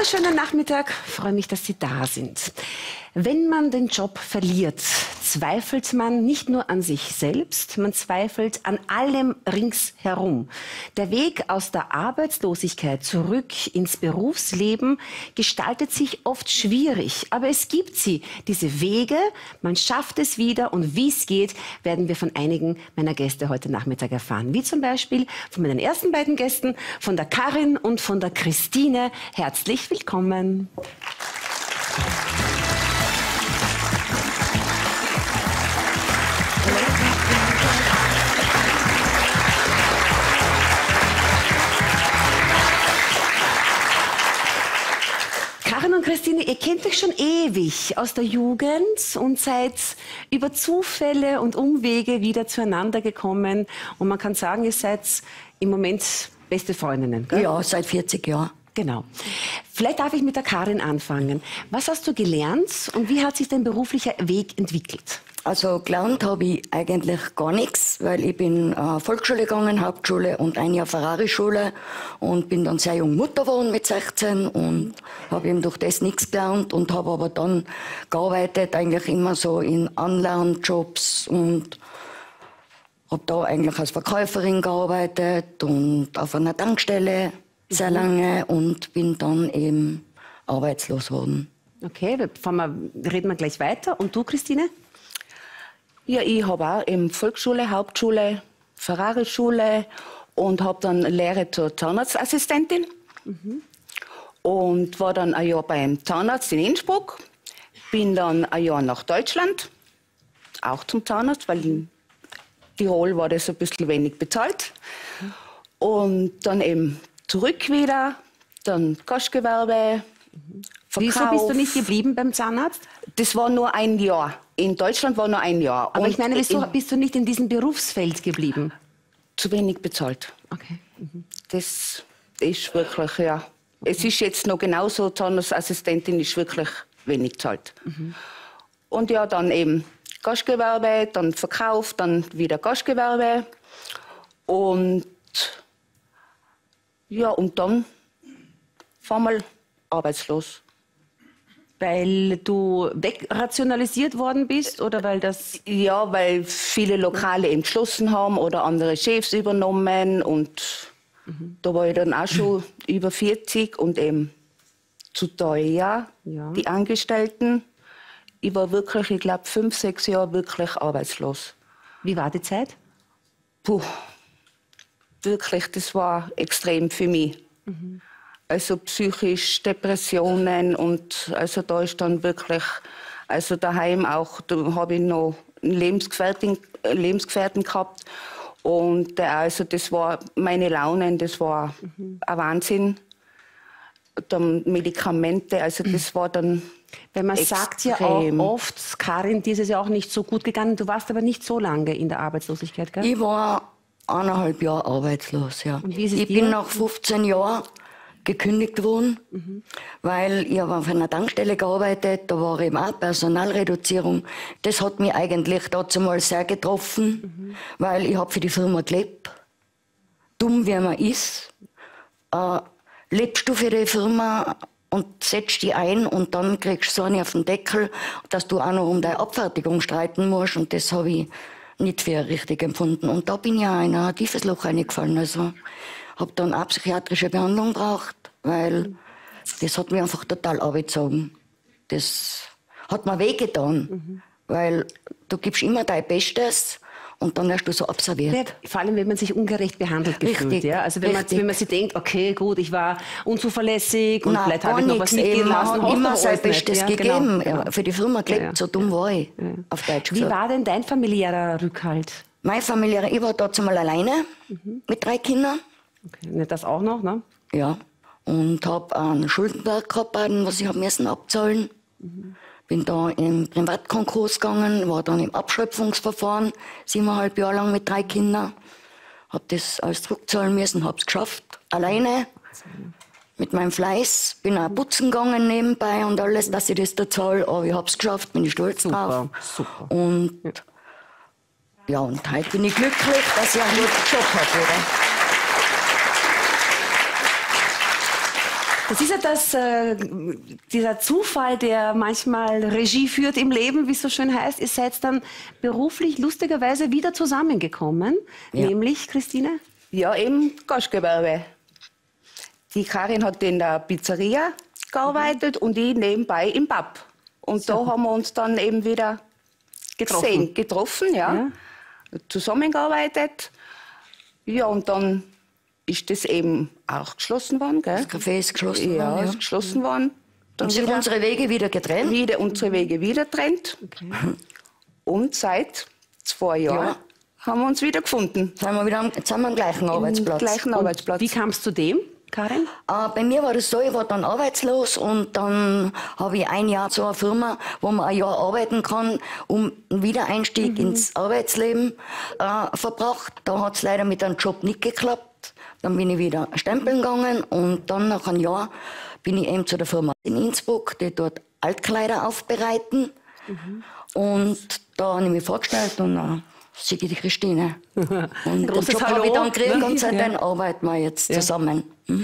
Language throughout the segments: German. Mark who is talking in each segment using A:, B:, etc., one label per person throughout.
A: wunderschönen Nachmittag. Ich freue mich, dass Sie da sind. Wenn man den Job verliert, zweifelt man nicht nur an sich selbst, man zweifelt an allem ringsherum. Der Weg aus der Arbeitslosigkeit zurück ins Berufsleben gestaltet sich oft schwierig. Aber es gibt sie, diese Wege, man schafft es wieder und wie es geht, werden wir von einigen meiner Gäste heute Nachmittag erfahren. Wie zum Beispiel von meinen ersten beiden Gästen, von der Karin und von der Christine. Herzlich willkommen. Karin und Christine, ihr kennt euch schon ewig aus der Jugend und seid über Zufälle und Umwege wieder zueinander gekommen. Und man kann sagen, ihr seid im Moment beste Freundinnen, gell?
B: Ja, seit 40 Jahren.
A: Genau. Vielleicht darf ich mit der Karin anfangen. Was hast du gelernt und wie hat sich dein beruflicher Weg entwickelt?
B: Also gelernt habe ich eigentlich gar nichts, weil ich bin Volksschule gegangen, Hauptschule und ein Jahr Ferrari-Schule und bin dann sehr jung Mutter geworden mit 16 und habe eben durch das nichts gelernt und habe aber dann gearbeitet, eigentlich immer so in Anlernjobs und habe da eigentlich als Verkäuferin gearbeitet und auf einer Tankstelle sehr lange und bin dann eben arbeitslos geworden.
A: Okay, reden wir gleich weiter. Und du, Christine?
C: Ja, ich habe auch eben Volksschule, Hauptschule, Ferrari-Schule und habe dann Lehre zur Zahnarztassistentin. Und war dann ein Jahr beim Zahnarzt in Innsbruck. Bin dann ein Jahr nach Deutschland, auch zum Zahnarzt, weil in Tirol war das ein bisschen wenig bezahlt. Und dann eben zurück wieder, dann Gastgewerbe, Verkauf.
A: Wieso bist du nicht geblieben beim Zahnarzt?
C: Das war nur ein Jahr. In Deutschland war nur ein Jahr.
A: Aber
C: und
A: ich meine, wieso bist du nicht in diesem Berufsfeld geblieben?
C: Zu wenig bezahlt.
A: Okay.
C: Das ist wirklich, ja. Okay. Es ist jetzt noch genauso, Zahnarztassistentin ist wirklich wenig bezahlt. Und ja, dann eben Gastgewerbe, dann Verkauf, dann wieder Gastgewerbe. Und ja, und dann war mal arbeitslos.
A: Weil du wegrationalisiert worden bist oder weil das...
C: Ja, weil viele Lokale eben geschlossen haben oder andere Chefs übernommen und da war ich dann auch schon über 40 und eben zu teuer, die Angestellten. Ich war wirklich, ich glaube, 5, 6 Jahre wirklich arbeitslos.
A: Wie war die Zeit?
C: Puh, wirklich, das war extrem für mich. Also psychisch, Depressionen und also da ist dann wirklich, also daheim auch, da habe ich noch einen Lebensgefährten gehabt und also das war meine Launen, das war ein Wahnsinn. Dann Medikamente, also das war dann
A: weil man sagt ja auch oft, Karin, dir ist es ja auch nicht so gut gegangen, du warst aber nicht so lange in der Arbeitslosigkeit, gell?
B: Ich war 1,5 Jahre arbeitslos, ja.
A: Und wie ist es
B: ich
A: dir?
B: bin nach 15 Jahren gekündigt worden, weil ich habe auf einer Tankstelle gearbeitet, da war eben auch Personalreduzierung. Das hat mich eigentlich dazu mal sehr getroffen, weil ich habe für die Firma gelebt. Dumm wie man ist, lebst du für die Firma und setzt dich ein und dann kriegst du so eine auf den Deckel, dass du auch noch um deine Abfertigung streiten musst und das habe ich nicht für richtig empfunden. Und da bin ich auch in ein tiefes Loch reingefallen. Also habe dann auch psychiatrische Behandlung gebraucht, weil das hat mich einfach total abgezogen. Das hat mir wehgetan, weil du gibst immer dein Bestes und dann wirst du so observiert.
A: Vor allem, wenn man sich ungerecht behandelt gefühlt. Ja? Also wenn man sich denkt, okay, gut, ich war unzuverlässig und vielleicht habe ich noch was mitgehen lassen.
B: Ich habe immer sein Bestes gegeben.
A: Genau.
B: Ja, für die Firma gelebt, so dumm war ich, auf Deutsch gesagt.
A: Wie war denn dein familiärer Rückhalt?
B: Mein familiärer, ich war dazu mal alleine mit 3 Kindern.
A: Okay, nicht das auch noch, ne?
B: Ja, und habe einen Schuldenberg gehabt, was ich müssen abzahlen. Bin da im Privatkonkurs gegangen, war dann im Abschöpfungsverfahren 7,5 Jahre lang mit 3 Kindern. Habe das alles zurückzahlen müssen, habe es geschafft, alleine, mit meinem Fleiß. Bin auch putzen gegangen nebenbei und alles, dass ich das da zahle. Aber ich habe es geschafft, bin ich stolz drauf.
A: Super.
B: Und ja, und heute bin ich glücklich, dass ich einen guten Job habe, oder?
A: Das ist ja dieser Zufall, der manchmal Regie führt im Leben, wie es so schön heißt. Ihr seid dann beruflich lustigerweise wieder zusammengekommen, nämlich, Christine?
C: Ja, im Gastgewerbe. Die Karin hat in der Pizzeria gearbeitet und ich nebenbei im Pub. Und da haben wir uns dann eben wieder getroffen, ja. Zusammengearbeitet. Ja, und dann ist das eben auch geschlossen worden, gell?
B: Das Café ist geschlossen worden,
C: ja. Ist geschlossen worden.
B: Dann sind unsere Wege wieder getrennt?
C: Unsere Wege wieder getrennt.
A: Okay.
C: Und seit 2 Jahren haben wir uns wieder gefunden.
B: Jetzt sind wir am gleichen Arbeitsplatz.
C: Arbeitsplatz.
A: Wie kam es zu dem, Karin?
B: Bei mir war das so, ich war dann arbeitslos und dann habe ich ein Jahr zu einer Firma, wo man ein Jahr arbeiten kann, um einen Wiedereinstieg ins Arbeitsleben verbracht. Da hat es leider mit einem Job nicht geklappt. Dann bin ich wieder stempeln gegangen und dann nach einem Jahr bin ich eben zu der Firma in Innsbruck, die dort Altkleider aufbereiten. Und da habe ich mich vorgestellt und sehe ich die Christine. Und den Job habe ich dann gekriegt und seitdem arbeiten wir jetzt zusammen.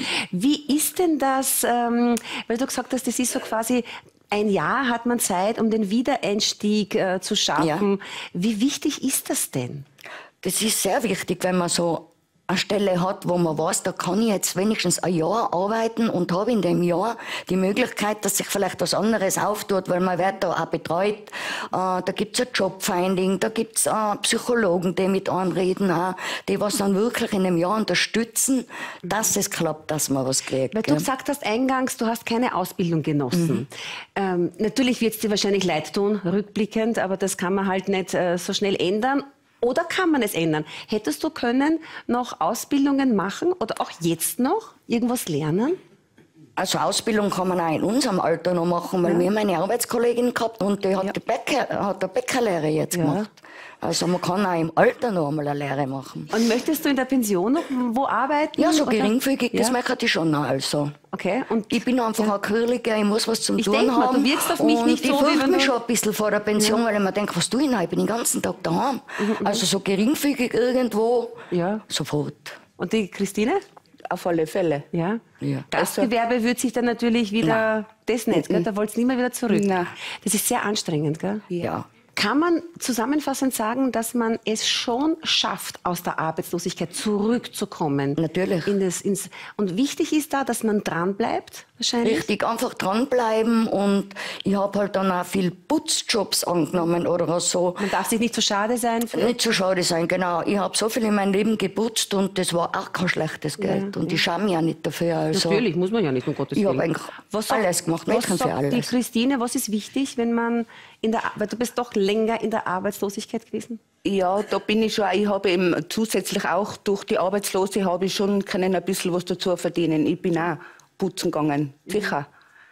A: Wie ist denn das, weil du gesagt hast, das ist so quasi ein Jahr hat man Zeit, um den Wiedereinstieg zu schaffen.
B: Ja.
A: Wie wichtig ist das denn?
B: Das ist sehr wichtig, wenn man so eine Stelle hat, wo man weiß, da kann ich jetzt wenigstens ein Jahr arbeiten und habe in dem Jahr die Möglichkeit, dass sich vielleicht was anderes auftut, weil man wird da auch betreut. Da gibt es ein Jobfinding, da gibt es Psychologen, die mit anreden, die was dann wirklich in dem Jahr unterstützen, dass es klappt, dass man was kriegt.
A: Weil du gesagt hast eingangs, du hast keine Ausbildung genossen. Natürlich wird es dir wahrscheinlich leid tun, rückblickend, aber das kann man halt nicht so schnell ändern. Oder kann man es ändern? Hättest du können noch Ausbildungen machen oder auch jetzt noch irgendwas lernen?
B: Also Ausbildung kann man auch in unserem Alter noch machen, weil wir haben eine Arbeitskollegin gehabt und die hat eine Bäckerlehre jetzt gemacht. Also man kann auch im Alter noch einmal eine Lehre machen.
A: Und möchtest du in der Pension noch wo arbeiten?
B: Ja, so geringfügig, das möchte ich schon noch. Also.
A: Okay. Und
B: ich bin einfach ein Quirliger, ich muss was zum Tun
A: denk mal,
B: haben.
A: Du wirkst auf mich
B: und
A: nicht
B: ich
A: so,
B: fürchte mich schon ein bisschen vor der Pension, weil ich mir denke, was tue ich noch? Ich bin den ganzen Tag daheim. Also so geringfügig irgendwo, sofort.
A: Und die Christine?
C: Auf alle Fälle.
A: Ja.
B: Ja.
A: Gastgewerbe wird sich dann natürlich wieder das nicht, gell? Da wollt's nicht mehr wieder zurück.
C: Nein.
A: Das ist sehr anstrengend, gell?
B: Ja.
A: Kann man zusammenfassend sagen, dass man es schon schafft, aus der Arbeitslosigkeit zurückzukommen?
B: Natürlich.
A: Und wichtig ist da, dass man dranbleibt, wahrscheinlich?
B: Richtig, einfach dranbleiben und ich habe halt dann auch viel Putzjobs angenommen oder so.
A: Man darf sich nicht zu schade sein?
B: Nicht zu schade sein, genau. Ich habe so viel in meinem Leben geputzt und das war auch kein schlechtes Geld. Und ich schaue mich auch nicht dafür. Also
A: natürlich, muss man ja nicht, um Gottes
B: ich
A: Willen.
B: habe eigentlich alles gemacht, Mädchen für alles.
A: Die Christine, was ist wichtig, wenn man weil du bist doch länger in der Arbeitslosigkeit gewesen?
C: Ja, da bin ich schon. Ich habe eben zusätzlich auch durch die Arbeitslose habe ich schon können ein bisschen was dazu verdienen. Ich bin auch putzen gegangen, sicher.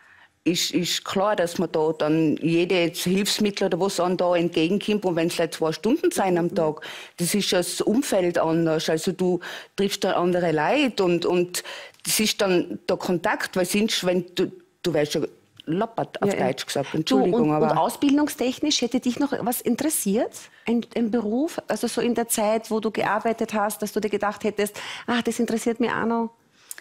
C: Ist klar, dass man da dann jedes Hilfsmittel oder was an da entgegenkommt. Und wenn es like 2 Stunden sein am Tag, das ist ja das Umfeld anders. Also du triffst da andere Leute und das ist dann der Kontakt, weil sonst, wenn du weißt ja, lappert auf Deutsch gesagt, Entschuldigung.
A: Und ausbildungstechnisch hätte dich noch was interessiert? Ein Beruf, also so in der Zeit, wo du gearbeitet hast, dass du dir gedacht hättest, das interessiert mich auch noch?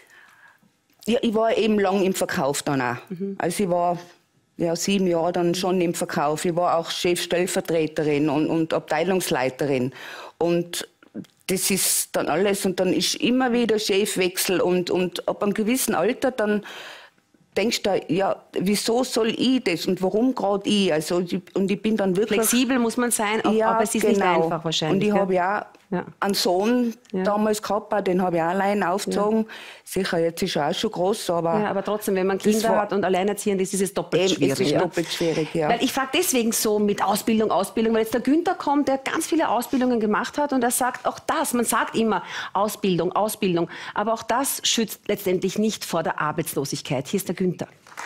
C: Ja, ich war eben lang im Verkauf dann auch. Also ich war 7 Jahre dann schon im Verkauf. Ich war auch Chefstellvertreterin und Abteilungsleiterin. Und das ist dann alles. Und dann ist immer wieder Chefwechsel. Und ab einem gewissen Alter dann denkst du, ja, wieso soll ich das und warum gerade ich? Also, und ich bin dann wirklich...
A: Flexibel muss man sein, aber es ist nicht einfach wahrscheinlich.
C: Und ich habe ja einen Sohn damals gehabt, den habe ich auch allein aufgezogen. Sicher, jetzt ist er auch schon groß, aber...
A: Ja, aber trotzdem, wenn man Kinder hat und alleinerziehend ist, ist es doppelt schwierig.
C: Es ist doppelt schwierig, ja.
A: Weil ich frage deswegen so mit Ausbildung, weil jetzt der Günther kommt, der ganz viele Ausbildungen gemacht hat und er sagt auch das, man sagt immer Ausbildung, aber auch das schützt letztendlich nicht vor der Arbeitslosigkeit. Hier ist der Günther.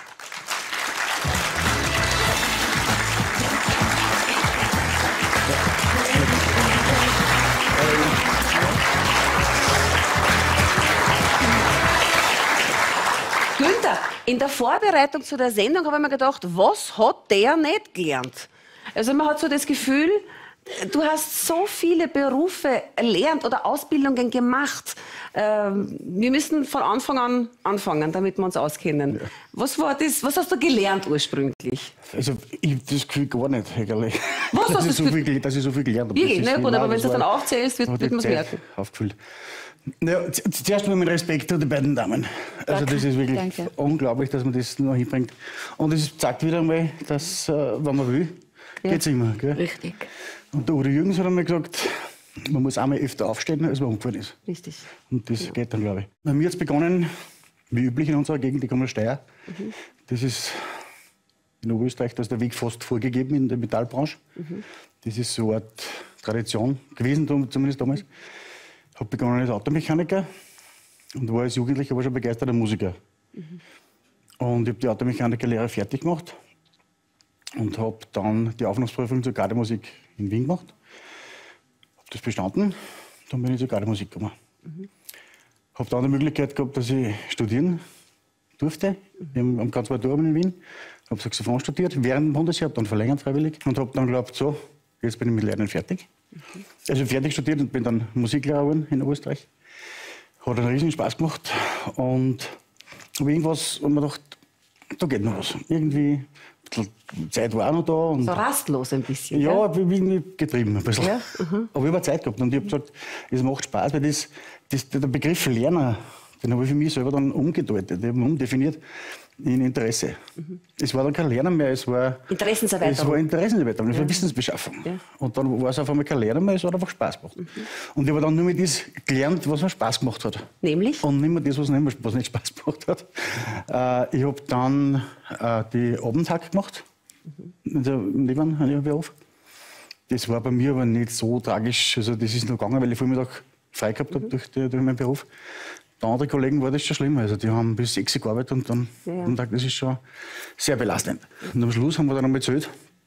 A: Günther, in der Vorbereitung zu der Sendung habe ich mir gedacht, was hat der nicht gelernt? Also man hat so das Gefühl, Du hast so viele Berufe erlernt oder Ausbildungen gemacht. Wir müssen von Anfang an anfangen, damit wir uns auskennen. Ja. Was war das? Was hast du gelernt ursprünglich?
D: Also ich habe das Gefühl gar nicht, eigentlich.
A: Was hast du das Gefühl?
D: Dass ich so viel gelernt habe.
A: Wirklich? Na gut, aber wenn du das dann aufzählst, wird man es merken.
D: Aufgefüllt. Naja, zuerst mal mit Respekt an die beiden Damen. Also das ist wirklich unglaublich, dass man das noch hinbringt. Und es zeigt wieder einmal, dass, wenn man will, geht's immer. Gell?
B: Richtig.
D: Und der Udo Jürgens hat einmal gesagt, man muss einmal öfter aufstehen, als man umgefallen ist.
A: Richtig.
D: Und das geht dann, glaube ich. Bei mir hat es begonnen, wie üblich in unserer Gegend, ich komme aus Steyr. Das ist in Oberösterreich, da ist der Weg fast vorgegeben in der Metallbranche. Das ist so eine Art Tradition gewesen, zumindest damals. Ich habe begonnen als Automechaniker und war als Jugendlicher aber schon begeisterter Musiker. Und ich habe die Automechanikerlehre fertig gemacht und habe dann die Aufnahmeprüfung zur Gardemusik in Wien gemacht. Habe das bestanden, dann bin ich zur Gardemusik gekommen. Habe dann die Möglichkeit gehabt, dass ich studieren durfte am Konservatorium in Wien. Habe Saxophon studiert während dem Bundesjahr, habe dann verlängert freiwillig und habe dann geglaubt, so, jetzt bin ich mit Lernen fertig. Also fertig studiert und bin dann Musiklehrer geworden in Österreich. Hat einen riesigen Spaß gemacht und habe irgendwas, und mir gedacht, da geht noch was. Irgendwie, die Zeit war auch noch da. Und
A: so rastlos ein bisschen.
D: Ja,
A: gell?
D: ich bin irgendwie getrieben ein bisschen. Ja? Aber ich habe Zeit gehabt und ich habe gesagt, es macht Spaß, weil der Begriff Lerner, den habe ich für mich selber dann umgedeutet, ich habe ihn umdefiniert in Interesse. Es war dann kein Lernen mehr, es war Interessenserweiterung. Es war Interessenserweiterung, es war Wissensbeschaffung. Ja. Und dann war es auf einmal kein Lernen mehr, es hat einfach Spaß gemacht. Und ich habe dann nur mit das gelernt, was mir Spaß gemacht hat.
A: Nämlich?
D: Und nicht mehr das, was nicht Spaß gemacht hat. Ich habe dann die Abendhack gemacht, im Nebenberuf. Das war bei mir aber nicht so tragisch, also das ist noch gegangen, weil ich Vormittag frei gehabt habe durch meinen Beruf. Bei anderen Kollegen war das schon schlimm. Also die haben bis 6 Uhr gearbeitet und dann am Tag, das ist schon sehr belastend. Und am Schluss haben wir dann einmal gezählt.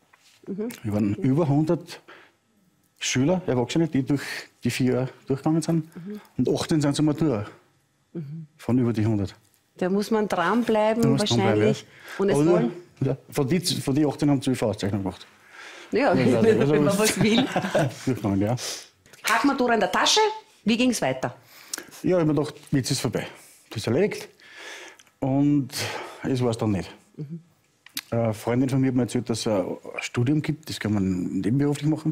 D: Wir waren über 100 Schüler, Erwachsene, die durch die 4 Jahre durchgegangen sind. Und 18 sind zur Matura. Von über die 100.
A: Da muss man dranbleiben, wahrscheinlich. Und es wollen...
D: Ja, von die 18 haben 12 Auszeichnungen gemacht.
A: Ja, wenn man was will.
D: Durchgegangen, ja.
A: Hackmatura in der Tasche, wie ging es weiter?
D: Ja, ich habe mir gedacht, jetzt ist es vorbei. Das ist erledigt. Und es war es dann nicht. Eine Freundin von mir hat mir erzählt, dass es ein Studium gibt, das kann man nebenberuflich machen.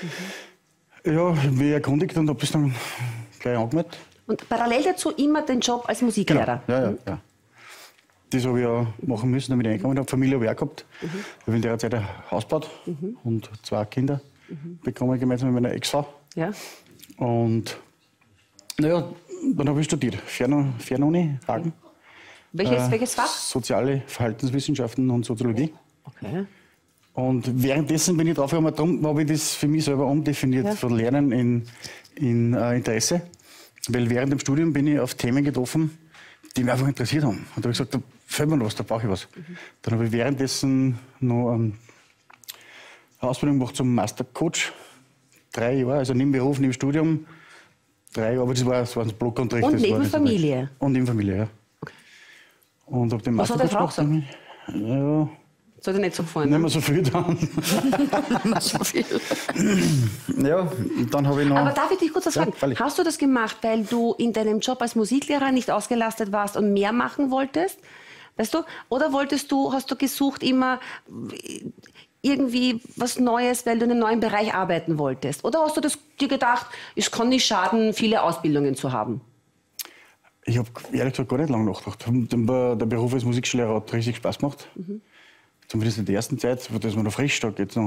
D: Ja, ich habe mich erkundigt und habe es dann gleich angemeldet.
A: Und parallel dazu immer den Job als Musiklehrer?
D: Genau. Ja. Das habe ich ja machen müssen, damit ich reingekommen habe. Familie habe ich auch gehabt. Ich habe in der Zeit ein Haus gebaut und 2 Kinder bekommen, gemeinsam mit meiner Ex-Frau.
A: Ja.
D: Und naja, dann habe ich studiert. Fernuni, Hagen.
A: Welches Fach?
D: Soziale Verhaltenswissenschaften und Soziologie.
A: Okay.
D: Und währenddessen bin ich drauf gekommen, darum habe ich das für mich selber umdefiniert, von Lernen in Interesse. Weil während dem Studium bin ich auf Themen getroffen, die mich einfach interessiert haben. Und da habe ich gesagt, da fällt mir was, da brauche ich was. Dann habe ich währenddessen noch eine Ausbildung gemacht zum Mastercoach. 3 Jahre, also neben Beruf, neben Studium. 3 Jahre, aber das war ein Blockunterricht.
A: Und neben Familie?
D: Und neben Familie, ja. Okay. Und habe den Mastercoach gemacht. Ja.
A: Sollte nicht so gefallen.
D: Nicht mehr so viel dann.
B: Nicht mehr so viel.
D: Ja, dann habe ich noch...
A: Aber darf ich dich kurz was fragen?
D: Völlig.
A: Hast du das gemacht, weil du in deinem Job als Musiklehrer nicht ausgelastet warst und mehr machen wolltest? Weißt du? Oder hast du gesucht immer irgendwie was Neues, weil du in einem neuen Bereich arbeiten wolltest? Oder hast du dir gedacht, es kann nicht schaden, viele Ausbildungen zu haben?
D: Ich habe ehrlich gesagt gar nicht lange nachgedacht. Der Beruf als Musiklehrer hat richtig Spaß gemacht. Zumindest in der ersten Zeit, wo das man noch frisch da geht.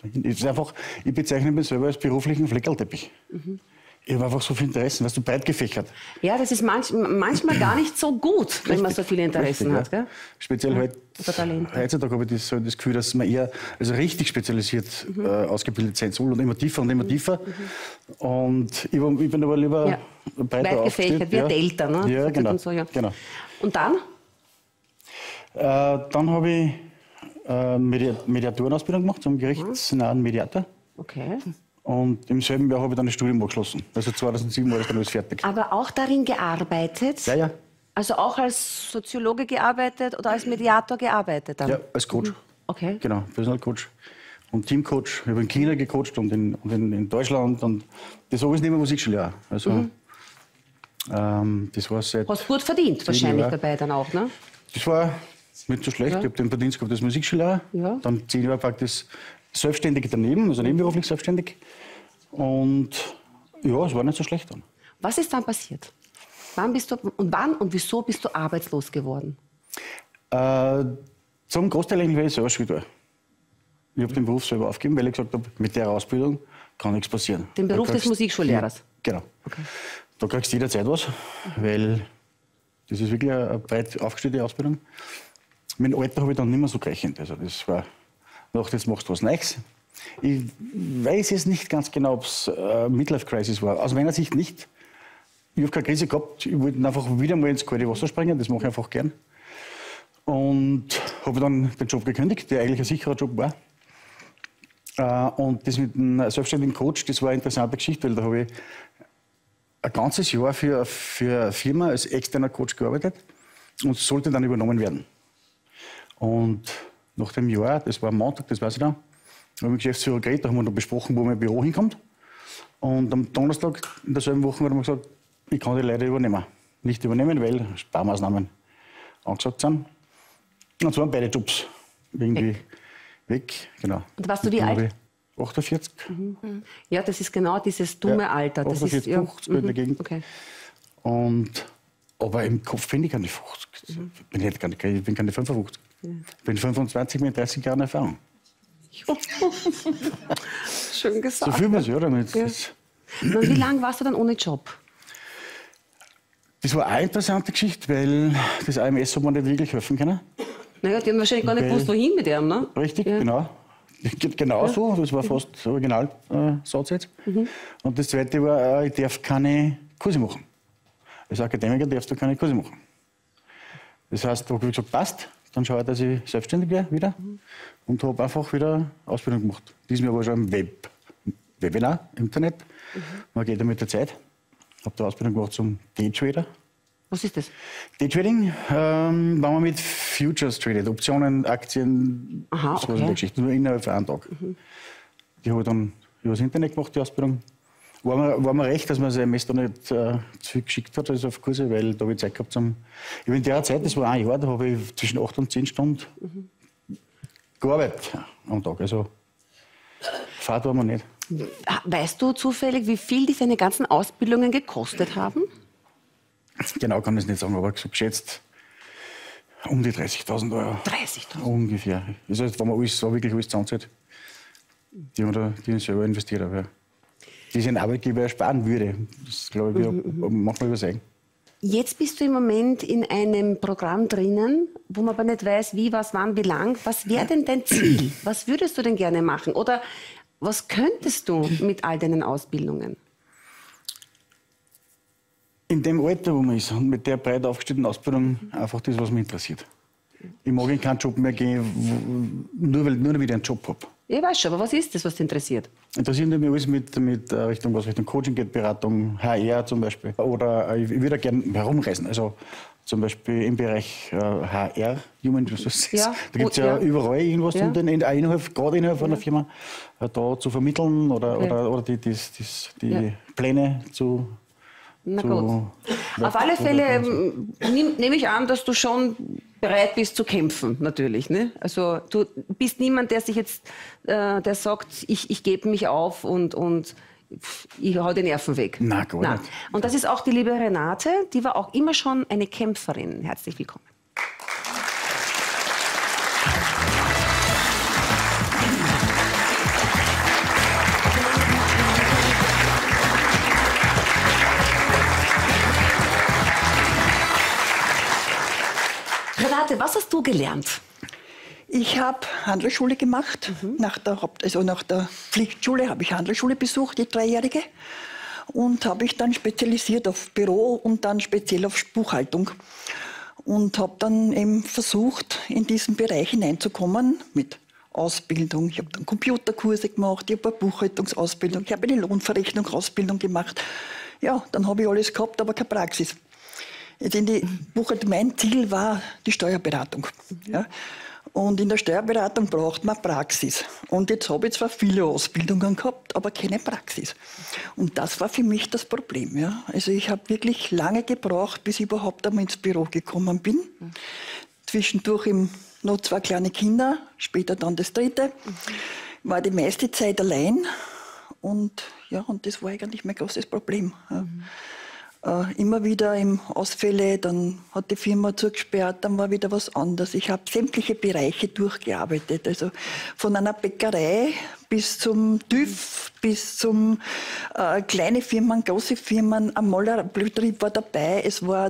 D: Ich bezeichne mich selber als beruflichen Fleckerlteppich. Ich habe einfach so viel Interessen, weißt du, breit gefächert.
A: Ja, das ist manchmal gar nicht so gut, wenn man so viele Interessen hat. Gell?
D: Speziell heutzutage habe ich das Gefühl, dass man eher richtig spezialisiert ausgebildet sein soll und immer tiefer und immer tiefer. Und ich bin aber lieber breiter
A: weit gefächert, wie ein Delta. Ne?
D: Ja, genau.
A: So, ja.
D: Genau.
A: Und dann?
D: Dann habe ich Mediatorenausbildung gemacht zum gerichtsnahen Mediator.
A: Okay.
D: Und im selben Jahr habe ich dann das Studium abgeschlossen. Also 2007 war das dann alles fertig.
A: Aber auch darin gearbeitet?
D: Ja.
A: Also auch als Soziologe gearbeitet oder als Mediator gearbeitet? Dann?
D: Ja, als Coach.
A: Okay.
D: Genau, Personal Coach. und Teamcoach. Ich habe in China gecoacht und in Deutschland. Und das alles neben Musikschule auch. Also, das war seit...
A: Hast gut verdient wahrscheinlich dabei dann auch, ne?
D: Das war nicht so schlecht. Ich habe den Verdienst gehabt als Musikschüler.
A: Ja.
D: Dann 10 Jahre praktisch selbstständig daneben, also nebenberuflich selbstständig. Und ja, es war nicht so schlecht dann.
A: Was ist dann passiert? Wann und wieso bist du arbeitslos geworden?
D: Zum Großteil eigentlich, weil ich selber schuld war. Ich habe den Beruf selber aufgegeben, weil ich gesagt habe, mit der Ausbildung kann nichts passieren.
A: Den Beruf des Musikschullehrers?
D: Genau.
A: Okay.
D: Da kriegst du jederzeit was, weil das ist wirklich eine breit aufgestellte Ausbildung. Mit dem Alter habe ich dann nicht mehr so gerechnet. Also das war, jetzt machst du was Neues. Ich weiß jetzt nicht ganz genau, ob es Midlife-Crisis war. Aus meiner Sicht nicht. Ich habe keine Krise gehabt. Ich wollte einfach wieder mal ins kalte Wasser springen. Das mache ich einfach gern. Und habe dann den Job gekündigt, der eigentlich ein sicherer Job war. Und das mit einem selbstständigen Coach, das war eine interessante Geschichte, weil da habe ich ein ganzes Jahr für eine Firma als externer Coach gearbeitet und sollte dann übernommen werden. Und nach dem Jahr, das war am Montag, das weiß ich noch, habe ich mit dem Geschäftsführer geredet, da haben wir noch besprochen, wo mein Büro hinkommt. Und am Donnerstag in derselben Woche hat er mir gesagt, ich kann die Leute übernehmen. Nicht übernehmen, weil Sparmaßnahmen angesagt sind. Und so waren beide Jobs irgendwie weg. Genau.
A: Und warst du wie alt?
D: 48.
A: Ja, das ist genau dieses dumme Alter. Das
D: 48,
A: ist,
D: 50 in der Gegend.
A: Okay.
D: Aber im Kopf bin ich keine 50. Ich bin keine 55. Ich bin 25 mit 30 Jahren Erfahrung.
A: Schön gesagt.
D: So fühlt man sich, oder? Ja.
A: Und wie lange warst du dann ohne Job?
D: Das war eine interessante Geschichte, weil das AMS hat mir nicht wirklich helfen können.
A: Naja, die haben wahrscheinlich gar nicht gewusst, wohin mit dem, ne?
D: Richtig, genau. Genau so, das war fast Originalsatz jetzt. Und das Zweite war, ich darf keine Kurse machen. Als Akademiker darfst du keine Kurse machen. Das heißt, da habe ich gesagt, passt, dann schaue ich, dass ich selbstständig werde wieder. Und habe einfach wieder Ausbildung gemacht. Diesmal war schon im Webinar, Internet. Man geht ja mit der Zeit. Ich habe die Ausbildung gemacht zum Daytrader.
A: Was ist das?
D: Daytrading, wenn man mit Futures tradet, Optionen, Aktien, so eine Geschichte, nur innerhalb von einem Tag. Die habe ich dann übers Internet gemacht, die Ausbildung. War mir recht, dass man sein Semester nicht zu viel geschickt hat, also auf Kurse, weil da habe ich Zeit gehabt zum... Ich habe in der Zeit, das war ein Jahr, da habe ich zwischen 8 und 10 Stunden gearbeitet am Tag. Also Fahrt war mir nicht.
A: Weißt du zufällig, wie viel die seine ganzen Ausbildungen gekostet haben?
D: Genau kann ich es nicht sagen, aber so geschätzt um die 30.000 Euro.
A: 30.000?
D: Ungefähr. Das heißt, wenn man alles, so wirklich alles zusammenzahlt, die ich selber investiert habe. Ja. Die sich ein Arbeitgeber ersparen würde. Das glaube ich, manchmal übersehen.
A: Jetzt bist du im Moment in einem Programm drinnen, wo man aber nicht weiß, wie, was, wann, wie lang. Was wäre denn dein Ziel? Was würdest du denn gerne machen? Oder was könntest du mit all deinen Ausbildungen?
D: In dem Alter, wo man ist und mit der breit aufgestellten Ausbildung einfach das, was mich interessiert. Ich mag in keinen Job mehr gehen, nur weil ich einen Job habe.
A: Ich weiß schon, aber was ist das, was dich interessiert?
D: Interessiert mich alles mit Richtung Coaching geht, Beratung, HR zum Beispiel. Oder ich würde gerne herumreisen. Also zum Beispiel im Bereich HR, Human Resources. Ja, da gibt es ja überall irgendwas, gerade innerhalb einer Firma, da zu vermitteln oder die Pläne zu...
A: Na gut. Auf alle Fälle nehme ich an, dass du schon bereit bist zu kämpfen, natürlich. Ne? Also du bist niemand, der sich jetzt, der sagt, ich gebe mich auf und ich hau die Nerven weg.
D: Na gut. Nicht.
A: Und das ist auch die liebe Renate, die war auch immer schon eine Kämpferin. Herzlich willkommen. Renate, was hast du gelernt?
E: Ich habe Handelsschule gemacht. Nach der Pflichtschule habe ich Handelsschule besucht, die 3-jährige. Und habe ich dann spezialisiert auf Büro und dann speziell auf Buchhaltung. Und habe dann eben versucht, in diesen Bereich hineinzukommen mit Ausbildung. Ich habe dann Computerkurse gemacht, ich habe eine Buchhaltungsausbildung, ich habe eine Lohnverrechnungsausbildung gemacht. Ja, dann habe ich alles gehabt, aber keine Praxis. Jetzt in die Buchhaltung, mein Ziel war die Steuerberatung. Ja. Und in der Steuerberatung braucht man Praxis. Und jetzt habe ich zwar viele Ausbildungen gehabt, aber keine Praxis. Und das war für mich das Problem. Ja. Also ich habe wirklich lange gebraucht, bis ich überhaupt einmal ins Büro gekommen bin. Zwischendurch noch 2 kleine Kinder, später dann das 3. War die meiste Zeit allein. Und das war eigentlich mein großes Problem. Ja. Immer wieder im Ausfälle, dann hat die Firma zugesperrt, dann war wieder was anderes. Ich habe sämtliche Bereiche durchgearbeitet, also von einer Bäckerei bis zum TÜV, bis zum kleine Firmen, große Firmen, ein Malerbetrieb war dabei,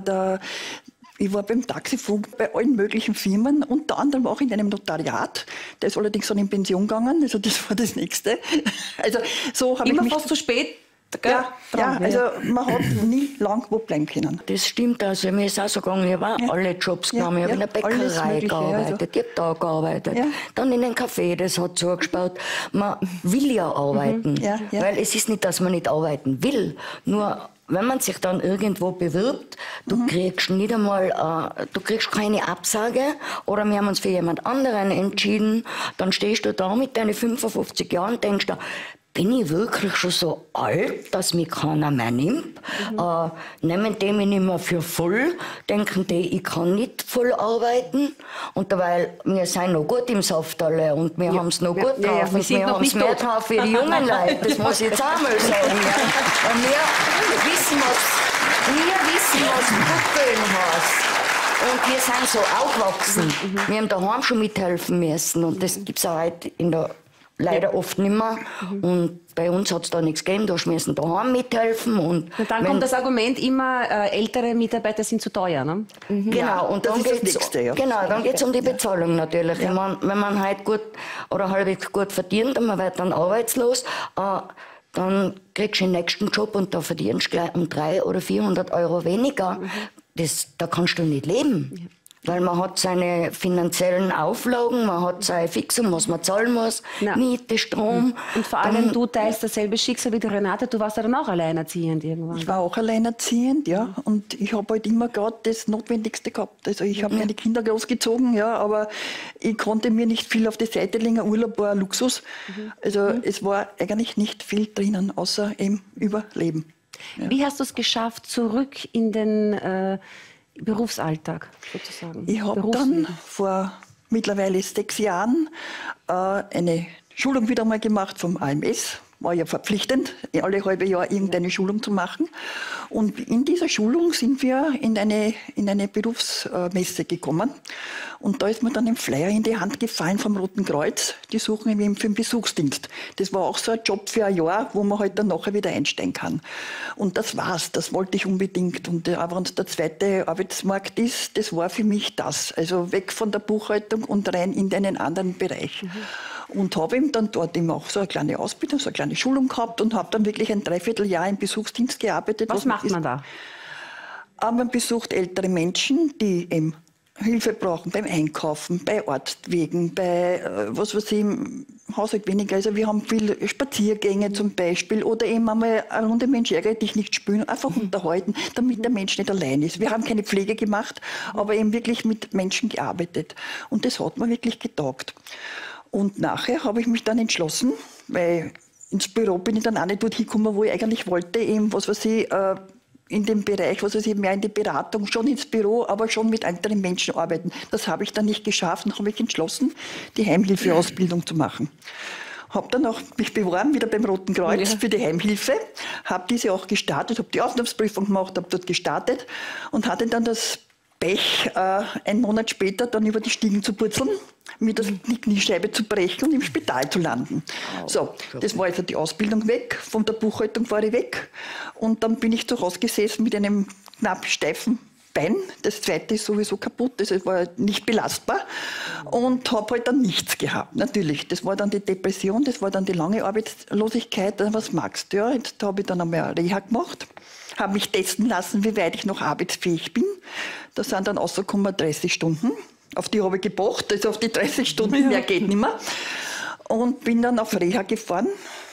E: ich war beim Taxifunk bei allen möglichen Firmen, unter anderem auch in einem Notariat. Der ist allerdings schon in Pension gegangen, also das war das Nächste. Also so habe ich mich
A: fast zu spät.
E: Ja, also man hat nie lang wo bleiben können.
B: Das stimmt, also mir ist auch so gegangen, ich habe alle Jobs genommen, ich habe in der Bäckerei gearbeitet, ich habe da gearbeitet, dann in einem Café, das hat zugesperrt. Man will ja arbeiten, weil es ist nicht, dass man nicht arbeiten will, nur wenn man sich dann irgendwo bewirbt, du kriegst nicht einmal, du kriegst keine Absage oder wir haben uns für jemand anderen entschieden, dann stehst du da mit deinen 55 Jahren und denkst, bin ich wirklich schon so alt, dass mich keiner mehr nimmt? Nehmen die mich nicht mehr für voll? Denken die, ich kann nicht voll arbeiten? Und dabei, wir sind noch gut im Saft alle und wir haben es noch gut drauf. Und wir haben es mehr drauf für die jungen Leute. Das muss ich jetzt auch mal sagen. Und wir wissen, was Pupillen heißt. Und wir sind so aufgewachsen. Wir haben daheim schon mithelfen müssen. Und das gibt es auch heute leider oft nicht mehr. Und bei uns hat es da nichts gegeben, da müssen daheim mithelfen. Und
A: dann kommt das Argument immer, ältere Mitarbeiter sind zu teuer, ne?
B: Genau, und dann geht es um die Bezahlung natürlich. Ich mein, wenn man halt gut oder halbwegs gut verdient und man wird dann arbeitslos, dann kriegst du den nächsten Job und da verdienst du gleich um 300 oder 400 Euro weniger. Da kannst du nicht leben. Weil man hat seine finanziellen Auflagen, man hat sein Fixum, was man zahlen muss, Miete, Strom.
A: Und vor allem du teilst dasselbe Schicksal wie die Renate, du warst ja dann auch alleinerziehend irgendwann.
E: Ich war auch alleinerziehend, ja. Und ich habe halt immer gerade das Notwendigste gehabt. Also ich habe meine Kinder großgezogen, ja, aber ich konnte mir nicht viel auf die Seite legen. Urlaub war ein Luxus. Also es war eigentlich nicht viel drinnen, außer eben Überleben. Ja.
A: Wie hast du es geschafft, zurück in den Berufsalltag sozusagen?
E: Ich habe dann vor mittlerweile 6 Jahren eine Schulung wieder mal gemacht vom AMS. War ja verpflichtend, alle halbe Jahr irgendeine Schulung zu machen. Und in dieser Schulung sind wir in eine Berufsmesse gekommen. Und da ist mir dann ein Flyer in die Hand gefallen vom Roten Kreuz. Die suchen eben für den Besuchsdienst. Das war auch so ein Job für ein Jahr, wo man halt dann nachher wieder einsteigen kann. Und das war's, das wollte ich unbedingt. Und aber wenn es der zweite Arbeitsmarkt ist, das war für mich das. Also weg von der Buchhaltung und rein in einen anderen Bereich. Und habe ihm dann dort eben auch so eine kleine Ausbildung, so eine kleine Schulung gehabt und habe dann wirklich ein Dreivierteljahr im Besuchsdienst gearbeitet.
A: Was macht man da?
E: Man besucht ältere Menschen, die eben Hilfe brauchen beim Einkaufen, bei Arztwegen, bei was weiß ich, im Haushalt weniger. Also wir haben viel Spaziergänge zum Beispiel oder eben einmal eine Runde Mensch ärgere dich nicht spielen, einfach unterhalten, damit der Mensch nicht allein ist. Wir haben keine Pflege gemacht, aber eben wirklich mit Menschen gearbeitet. Und das hat mir wirklich getaugt. Und nachher habe ich mich dann entschlossen, weil ins Büro bin ich dann auch nicht dorthin gekommen, wo ich eigentlich wollte, eben, was weiß ich, in dem Bereich, was weiß ich, mehr in die Beratung, schon ins Büro, aber schon mit anderen Menschen arbeiten. Das habe ich dann nicht geschafft und habe mich entschlossen, die Heimhilfeausbildung zu machen. Habe dann auch mich beworben, wieder beim Roten Kreuz für die Heimhilfe, habe diese auch gestartet, habe die Aufnahmeprüfung gemacht, habe dort gestartet und hatte dann das Pech, einen Monat später dann über die Stiegen zu purzeln, mir die Kniescheibe zu brechen und im Spital zu landen. So, das war also die Ausbildung weg, von der Buchhaltung war ich weg und dann bin ich zu Hause gesessen mit einem knapp steifen Bein. Das zweite ist sowieso kaputt, das war nicht belastbar und habe halt dann nichts gehabt, natürlich. Das war dann die Depression, das war dann die lange Arbeitslosigkeit. Was magst du? Ja, da habe ich dann einmal eine Reha gemacht, habe mich testen lassen, wie weit ich noch arbeitsfähig bin. Da sind dann rausgekommen 30 Stunden. Auf die habe ich gepocht, also auf die 30 Stunden, mehr geht nicht mehr. Und bin dann auf Reha gefahren.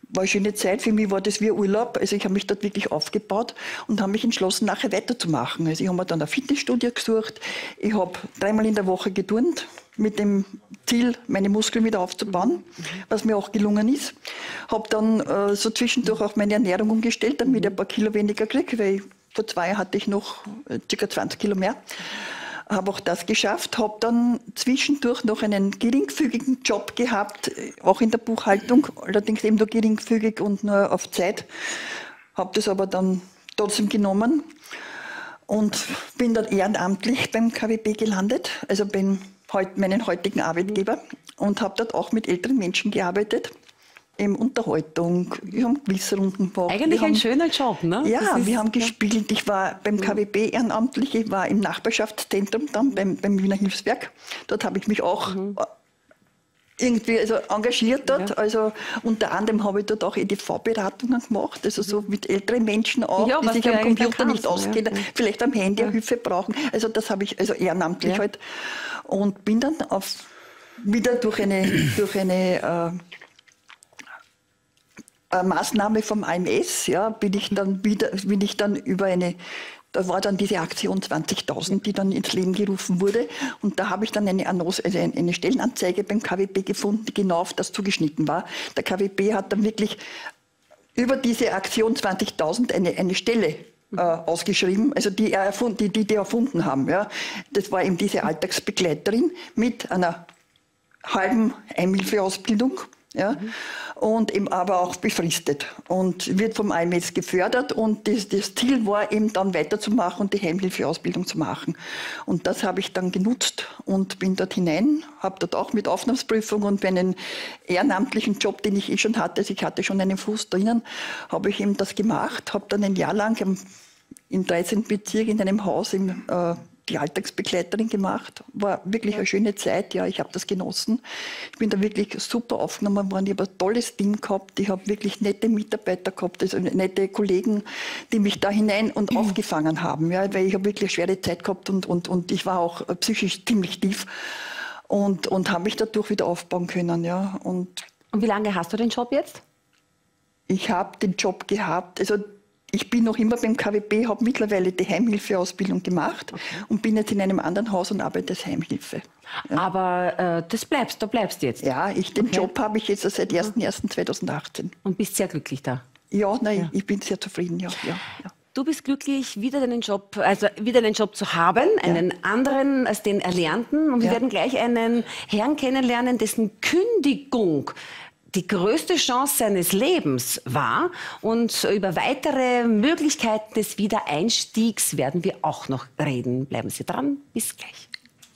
E: war eine schöne Zeit. Für mich war das wie Urlaub. Also ich habe mich dort wirklich aufgebaut und habe mich entschlossen, nachher weiterzumachen. Also ich habe mir dann ein Fitnessstudio gesucht. Ich habe 3-mal in der Woche geturnt, mit dem Ziel, meine Muskeln wieder aufzubauen, was mir auch gelungen ist. Habe dann so zwischendurch auch meine Ernährung umgestellt, damit ich ein paar Kilo weniger kriege, weil vor 2 Jahren hatte ich noch ca. 20 Kilo mehr. Habe auch das geschafft, habe dann zwischendurch noch einen geringfügigen Job gehabt, auch in der Buchhaltung, allerdings eben nur geringfügig und nur auf Zeit. Habe das aber dann trotzdem genommen und bin dann ehrenamtlich beim KWB gelandet, also beim meinen heutigen Arbeitgeber, und habe dort auch mit älteren Menschen gearbeitet. Eben Unterhaltung, wir haben Quizrunden gemacht.
A: Eigentlich ein schöner Job, ne?
E: Ja, wir haben gespielt. Ich war beim KWB ehrenamtlich, ich war im Nachbarschaftszentrum dann beim Wiener Hilfswerk. Dort habe ich mich auch irgendwie engagiert dort.
A: Ja.
E: Also unter anderem habe ich dort auch EDV-Beratungen gemacht, also so mit älteren Menschen auch,
A: Ja,
E: die
A: was
E: sich
A: du
E: am
A: eigentlich
E: Computer
A: dann
E: nicht
A: kannst,
E: auskennen,
A: ja.
E: vielleicht am Handy Hilfe brauchen. Also das habe ich ehrenamtlich halt. Und bin dann wieder durch eine Maßnahme vom AMS, ja, bin ich dann über da war dann diese Aktion 20.000, die dann ins Leben gerufen wurde. Und da habe ich dann eine Stellenanzeige beim KWB gefunden, die genau auf das zugeschnitten war. Der KWB hat dann wirklich über diese Aktion 20.000 eine Stelle ausgeschrieben, also die erfunden haben. Ja. Das war eben diese Alltagsbegleiterin mit einer halben Einhilfeausbildung. Ja, und eben aber auch befristet und wird vom AMS gefördert, und das Ziel war eben dann weiterzumachen und die Heimhilfeausbildung zu machen. Und das habe ich dann genutzt und bin dort hinein, habe dort auch mit Aufnahmeprüfung und bei einem ehrenamtlichen Job, den ich schon hatte, also ich hatte schon einen Fuß drinnen, habe ich eben das gemacht, habe dann ein Jahr lang im 13. Bezirk in einem Haus die Alltagsbegleiterin gemacht. War wirklich eine schöne Zeit, ja, ich habe das genossen. Ich bin da wirklich super aufgenommen worden, ich habe ein tolles Team gehabt, ich habe wirklich nette Mitarbeiter gehabt, also nette Kollegen, die mich da hinein und aufgefangen haben, ja, weil ich habe wirklich eine schwere Zeit gehabt und ich war auch psychisch ziemlich tief und habe mich dadurch wieder aufbauen können. Ja. Und
A: wie lange hast du den Job jetzt?
E: Ich habe den Job gehabt, also ich bin noch immer beim KWB, habe mittlerweile die Heimhilfeausbildung gemacht und bin jetzt in einem anderen Haus und arbeite als Heimhilfe. Ja.
A: Aber da bleibst du jetzt?
E: Ja, den Job habe ich jetzt seit 01.01.2018.
A: Und bist sehr glücklich da?
E: Ja, nein, ich bin sehr zufrieden, ja.
A: Du bist glücklich, wieder einen Job zu haben, einen anderen als den erlernten. Und wir werden gleich einen Herrn kennenlernen, dessen Kündigung die größte Chance seines Lebens war. Und über weitere Möglichkeiten des Wiedereinstiegs werden wir auch noch reden. Bleiben Sie dran, bis gleich.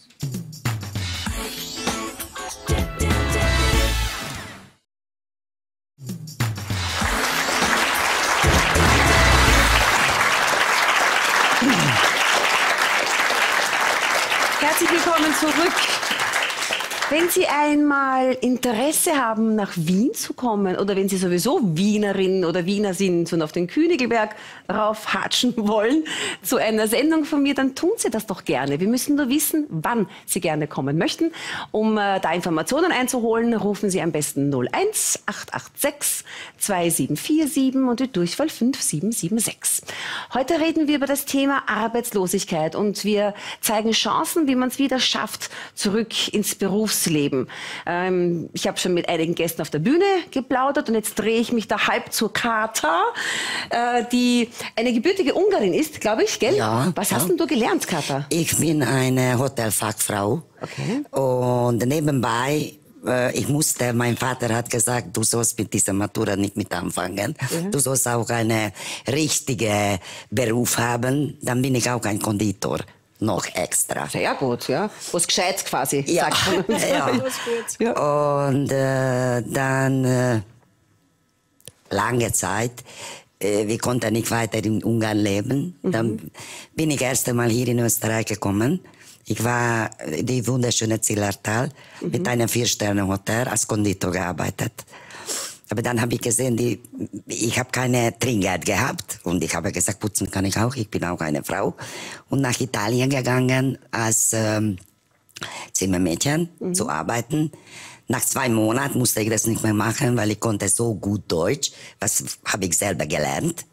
A: Herzlich willkommen zurück. Wenn Sie einmal Interesse haben, nach Wien zu kommen, oder wenn Sie sowieso Wienerin oder Wiener sind und auf den Königelberg raufhatschen wollen zu einer Sendung von mir, dann tun Sie das doch gerne. Wir müssen nur wissen, wann Sie gerne kommen möchten. Um da Informationen einzuholen, rufen Sie am besten 01 886 2747 und die Durchfall 5776. Heute reden wir über das Thema Arbeitslosigkeit und wir zeigen Chancen, wie man es wieder schafft, zurück ins Berufsleben. Ich habe schon mit einigen Gästen auf der Bühne geplaudert und jetzt drehe ich mich da halb zur Kata, die eine gebürtige Ungarin ist, glaube ich, gell?
F: Ja.
A: Was hast denn du gelernt, Kata?
F: Ich bin eine Hotelfachfrau.
A: Okay.
F: Und nebenbei, mein Vater hat gesagt, du sollst mit dieser Matura nicht mit anfangen. Ja. Du sollst auch einen richtigen Beruf haben. Dann bin ich auch ein Konditor. Noch extra.
A: Sehr gut, ja. Was Gescheites quasi,
F: ja.
A: sagt man.
F: Ja. Und dann lange Zeit, wir konnten nicht weiter in Ungarn leben. Dann bin ich erst einmal hier in Österreich gekommen. Ich war die wunderschöne Zillertal mit einem 4-Sterne-Hotel als Konditor gearbeitet. Aber dann habe ich gesehen, ich habe keine Trinkgeld gehabt. Und ich habe gesagt, putzen kann ich auch, ich bin auch eine Frau. Und nach Italien gegangen als Zimmermädchen zu arbeiten. Nach 2 Monaten musste ich das nicht mehr machen, weil ich konnte so gut Deutsch. Was habe ich selber gelernt.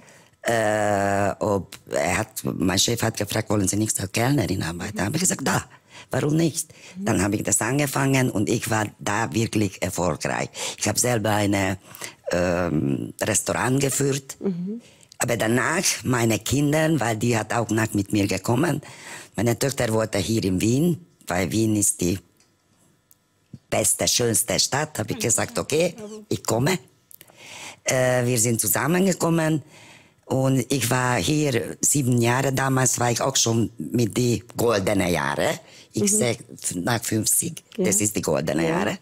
F: Mein Chef hat gefragt, wollen Sie nicht als Kellnerin arbeiten? Da habe ich gesagt, da. Warum nicht? Dann habe ich das angefangen und ich war da wirklich erfolgreich. Ich habe selber ein Restaurant geführt. Aber danach meine Kinder, weil die hat auch nach mit mir gekommen. Meine Tochter wollte hier in Wien, weil Wien ist die beste, schönste Stadt. Habe ich gesagt, okay, ich komme. Wir sind zusammengekommen. Und ich war hier 7 Jahre, damals war ich auch schon mit die goldenen Jahre. Ich sage nach 50, das ist die goldenen Jahre.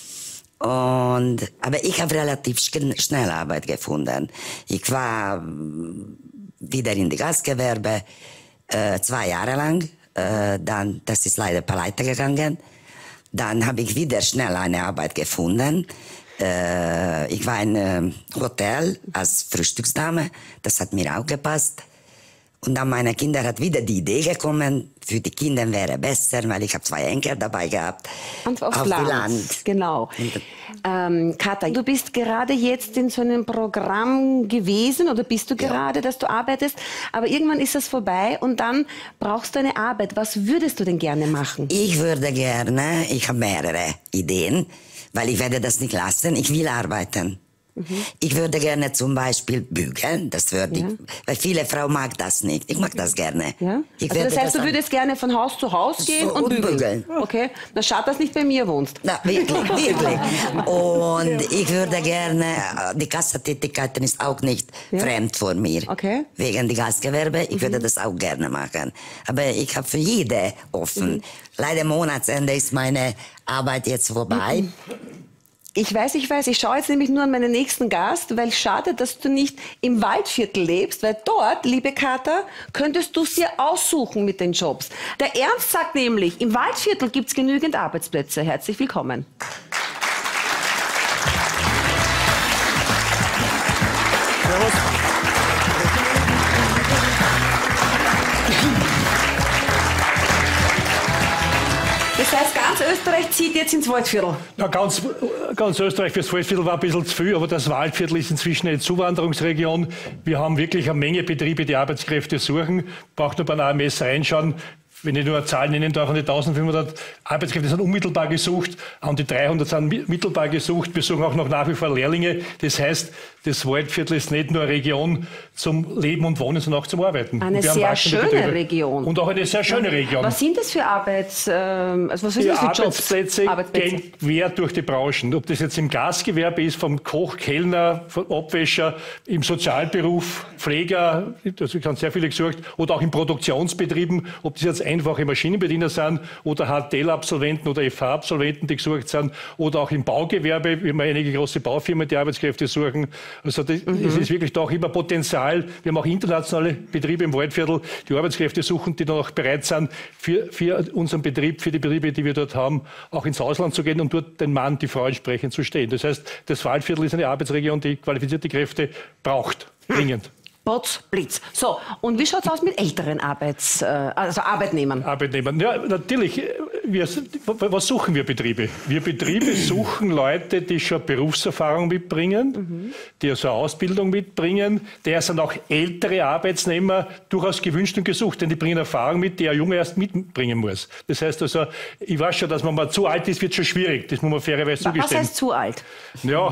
F: Aber ich habe relativ schnell Arbeit gefunden. Ich war wieder in die Gastgewerbe 2 Jahre lang. Dann, das ist leider pleite gegangen. Dann habe ich wieder schnell eine Arbeit gefunden. Ich war in einem Hotel als Frühstücksdame, das hat mir auch gepasst. Und dann meine Kinder hat wieder die Idee gekommen, für die Kinder wäre besser, weil ich habe 2 Enkel dabei gehabt.
A: Und auf Land. Genau. Katha, du bist gerade jetzt in so einem Programm gewesen oder bist du gerade, dass du arbeitest, aber irgendwann ist das vorbei und dann brauchst du eine Arbeit. Was würdest du denn gerne machen?
F: Ich würde gerne, ich habe mehrere Ideen, weil ich werde das nicht lassen, ich will arbeiten. Ich würde gerne zum Beispiel bügeln, das würde ich, weil viele Frauen mag das nicht. Ich mag das gerne.
A: Ja? Also das heißt, du würdest gerne von Haus zu Haus gehen und bügeln? Okay, na schade, dass du nicht bei mir wohnst.
F: Na, wirklich, wirklich. Und ich würde gerne, die Kassatätigkeiten ist auch nicht fremd vor mir.
A: Okay.
F: Wegen der Gastgewerbe, ich würde das auch gerne machen. Aber ich habe für jede offen. Leider Monatsende ist meine Arbeit jetzt vorbei.
A: Ich weiß. Ich schaue jetzt nämlich nur an meinen nächsten Gast, weil schade, dass du nicht im Waldviertel lebst, weil dort, liebe Katha, könntest du es dir aussuchen mit den Jobs. Der Ernst sagt nämlich, im Waldviertel gibt es genügend Arbeitsplätze. Herzlich willkommen.
D: Servus.
A: Das heißt, ganz Österreich zieht jetzt ins Waldviertel.
G: Ja, ganz Österreich fürs Waldviertel war ein bisschen zu viel, aber das Waldviertel ist inzwischen eine Zuwanderungsregion. Wir haben wirklich eine Menge Betriebe, die Arbeitskräfte suchen. Braucht nur beim AMS reinschauen. Wenn ich nur eine Zahl nennen darf, die 1500 Arbeitskräfte sind unmittelbar gesucht, und die 300 sind mittelbar gesucht. Wir suchen auch noch nach wie vor Lehrlinge. Das heißt, das Waldviertel ist nicht nur eine Region zum Leben und Wohnen, sondern auch zum Arbeiten.
A: Eine sehr schöne Region.
G: Und auch eine sehr schöne Region.
A: Was sind das für was sind das für Jobs?
G: Arbeitsplätze gehen quer durch die Branchen. Ob das jetzt im Gastgewerbe ist, vom Koch, Kellner, vom Abwäscher, im Sozialberuf, Pfleger, also ganz sehr viele gesucht, oder auch in Produktionsbetrieben, ob das jetzt einfache Maschinenbediener sind oder HTL-Absolventen oder FH-Absolventen, die gesucht sind, oder auch im Baugewerbe, wir haben einige große Baufirmen, die Arbeitskräfte suchen. Also es ist wirklich doch immer Potenzial. Wir haben auch internationale Betriebe im Waldviertel, die Arbeitskräfte suchen, die dann auch bereit sind, für unseren Betrieb, für die Betriebe, die wir dort haben, auch ins Ausland zu gehen und dort den Mann, die Frau entsprechend zu stehen. Das heißt, das Waldviertel ist eine Arbeitsregion, die qualifizierte Kräfte braucht, dringend.
A: Potz, Blitz. So, und wie schaut es aus mit älteren Arbeitnehmern?
G: Arbeitnehmern, ja, natürlich. Was suchen wir Betriebe? Wir Betriebe suchen Leute, die schon Berufserfahrung mitbringen, die also Ausbildung mitbringen. Der sind auch ältere Arbeitsnehmer durchaus gewünscht und gesucht, denn die bringen Erfahrung mit, die ein Junge erst mitbringen muss. Das heißt also, ich weiß schon, dass man mal zu alt ist, wird schon schwierig. Das muss man fairerweise zugestehen.
A: Was heißt zu alt?
G: Ja,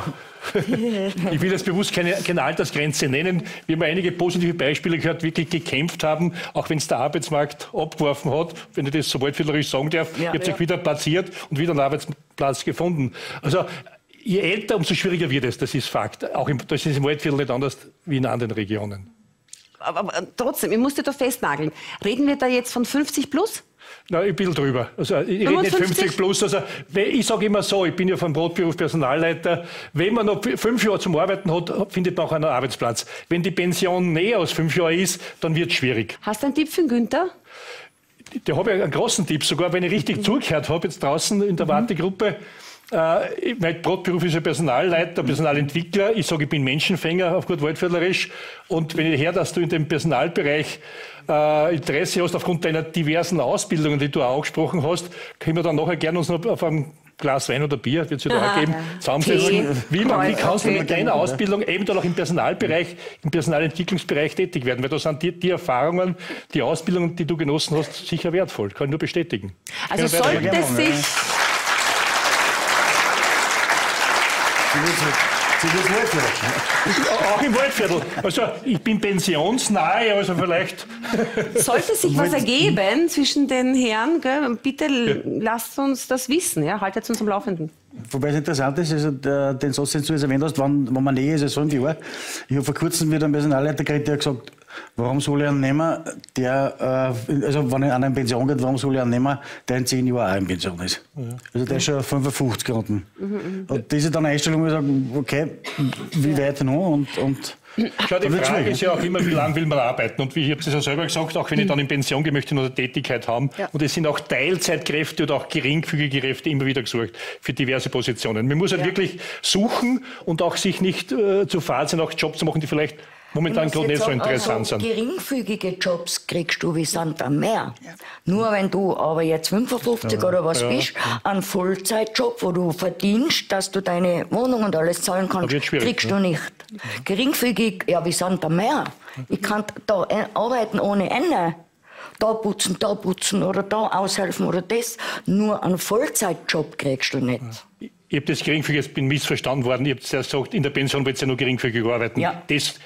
G: ich will jetzt bewusst keine Altersgrenze nennen. Wir haben einige positive Beispiele gehört, wirklich gekämpft haben, auch wenn es der Arbeitsmarkt abgeworfen hat, wenn ich das so waldviertlerisch sagen darf. Ihr habt sich wieder platziert und wieder einen Arbeitsplatz gefunden. Also je älter, umso schwieriger wird es, das ist Fakt. Auch das ist im Waldviertel nicht anders wie in anderen Regionen.
A: Aber trotzdem, ich musste da festnageln. Reden wir da jetzt von 50 plus?
G: Na, ein bisschen drüber. Also, ich rede nicht 50 plus. Also, ich sage immer so, ich bin ja vom Brotberuf Personalleiter. Wenn man noch 5 Jahre zum Arbeiten hat, findet man auch einen Arbeitsplatz. Wenn die Pension näher als 5 Jahre ist, dann wird es schwierig.
A: Hast du einen Tipp für den Günther?
G: Da habe ich einen großen Tipp, sogar wenn ich richtig zugehört habe, jetzt draußen in der Wartegruppe. Mein Brotberuf ist ja Personalleiter, Personalentwickler. Ich sage, ich bin Menschenfänger auf gut waldviertlerisch. Und wenn ich höre, dass du in dem Personalbereich Interesse hast aufgrund deiner diversen Ausbildungen, die du auch angesprochen hast, können wir dann nachher gerne uns noch auf einem Glas Wein oder Bier, wird es ja da auch geben, zusammensetzen. Wie kannst du mit deiner Ausbildung eben dann auch im Personalbereich, im Personalentwicklungsbereich tätig werden? Weil da sind die Erfahrungen, die Ausbildung, die du genossen hast, sicher wertvoll. Kann ich nur bestätigen.
A: Also sollte sich...
G: Auch im Waldviertel. Also ich bin pensionsnahe, also vielleicht...
A: Sollte sich was ergeben zwischen den Herren, gell, bitte lasst uns das wissen, ja? Haltet uns am Laufenden.
D: Wobei es interessant ist, also den Satz, den du jetzt erwähnt hast, wenn man näher ist als 5 Jahre. Ich habe vor kurzem wieder einen Personalleiter geredet, der hat gesagt, warum soll ich einen nehmen, der, also wenn einer in Pension geht, warum soll ich einen nehmen, der in 10 Jahren auch in Pension ist. Ja. Also der ist schon 55 unten. Und diese dann Einstellung, wo ich sage, okay, wie weit noch und
G: Schau, die Frage ist ja auch immer, wie lange will man arbeiten? Und wie ich habe es ja selber gesagt, auch wenn ich dann in Pension gehe, möchte ich noch eine Tätigkeit haben. Ja. Und es sind auch Teilzeitkräfte oder auch geringfügige Kräfte immer wieder gesucht für diverse Positionen. Man muss halt wirklich suchen und auch sich nicht zu faul sein, auch Jobs zu machen, die vielleicht momentan gerade nicht so interessant sind.
B: Geringfügige Jobs kriegst du wie Sand am Meer. Ja. Nur wenn du aber jetzt 55 oder was bist, einen Vollzeitjob, wo du verdienst, dass du deine Wohnung und alles zahlen kannst, kriegst du nicht. Geringfügig, ja wie Sand am Meer. Ich kann da arbeiten ohne Ende. Da putzen oder da aushelfen oder das. Nur einen Vollzeitjob kriegst du nicht.
G: Ich habe das geringfügig, jetzt bin missverstanden worden. Ich habe zuerst gesagt, in der Pension wird es ja nur geringfügig arbeiten.
B: Ja.
G: Das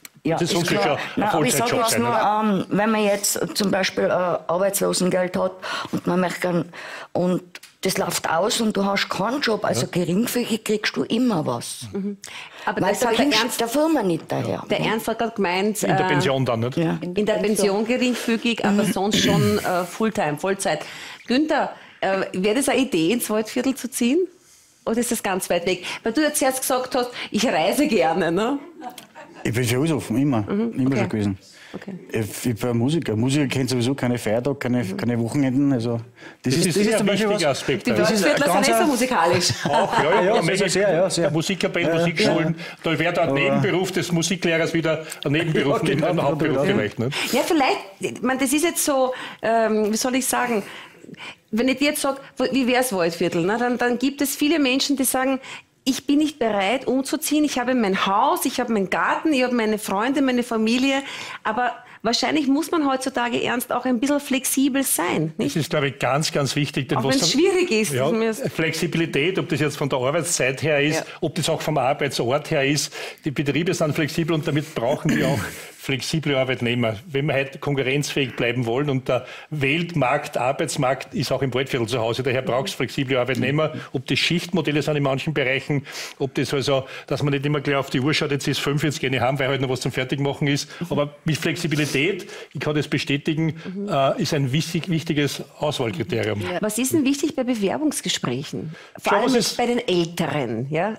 B: ist klar. Aber ich sage was nur, wenn man jetzt zum Beispiel Arbeitslosengeld hat und man möchte und das läuft aus und du hast keinen Job, also geringfügig kriegst du immer was.
A: Aber
B: weil
A: das
B: da
A: hat
B: kommst der Firma nicht daher.
A: Der Ernst hat gerade gemeint...
G: In der Pension dann, nicht?
A: Ja. In der Pension geringfügig, aber sonst schon Fulltime, Vollzeit. Günther, wäre das eine Idee, ins Waldviertel zu ziehen? Oder ist das ganz weit weg? Weil du jetzt zuerst gesagt hast, ich reise gerne, ne?
D: Ich bin für alles offen, immer schon gewesen.
A: Okay.
D: Ich bin Musiker. Musiker kennt sowieso keine Feiertage, keine Wochenenden. Also das ist
G: ein wichtiger Aspekt.
A: Die Waldviertler sind nicht so musikalisch.
G: Auch, sehr. Musikerbank, Musikschulen. Da wäre der Nebenberuf des Musiklehrers wieder ein Nebenberuf neben einem Hauptberuf vielleicht. Ne?
A: Ja, vielleicht, das ist jetzt so, wie soll ich sagen, wenn ich dir jetzt sage, wie wäre es Waldviertel, ne? Dann gibt es viele Menschen, die sagen, ich bin nicht bereit, umzuziehen. Ich habe mein Haus, ich habe meinen Garten, ich habe meine Freunde, meine Familie. Aber wahrscheinlich muss man heutzutage ernst auch ein bisschen flexibel sein. Nicht?
G: Das ist, glaube ich, ganz, ganz wichtig.
A: Denn auch wenn es schwierig ist.
G: Ja, Flexibilität, ob das jetzt von der Arbeitszeit her ist, ob das auch vom Arbeitsort her ist. Die Betriebe sind flexibel und damit brauchen wir auch flexible Arbeitnehmer. Wenn wir heute konkurrenzfähig bleiben wollen und der Weltmarkt, Arbeitsmarkt ist auch im Waldviertel zu Hause, daher brauchst du flexible Arbeitnehmer, ob das Schichtmodelle sind in manchen Bereichen, ob das also, dass man nicht immer gleich auf die Uhr schaut, jetzt ist 5, jetzt gehe ich heim, weil heute noch was zum Fertigmachen ist. Aber mit Flexibilität, ich kann das bestätigen, ist ein wichtiges Auswahlkriterium.
A: Ja. Was ist denn wichtig bei Bewerbungsgesprächen? Vor allem jetzt bei den Älteren, ja?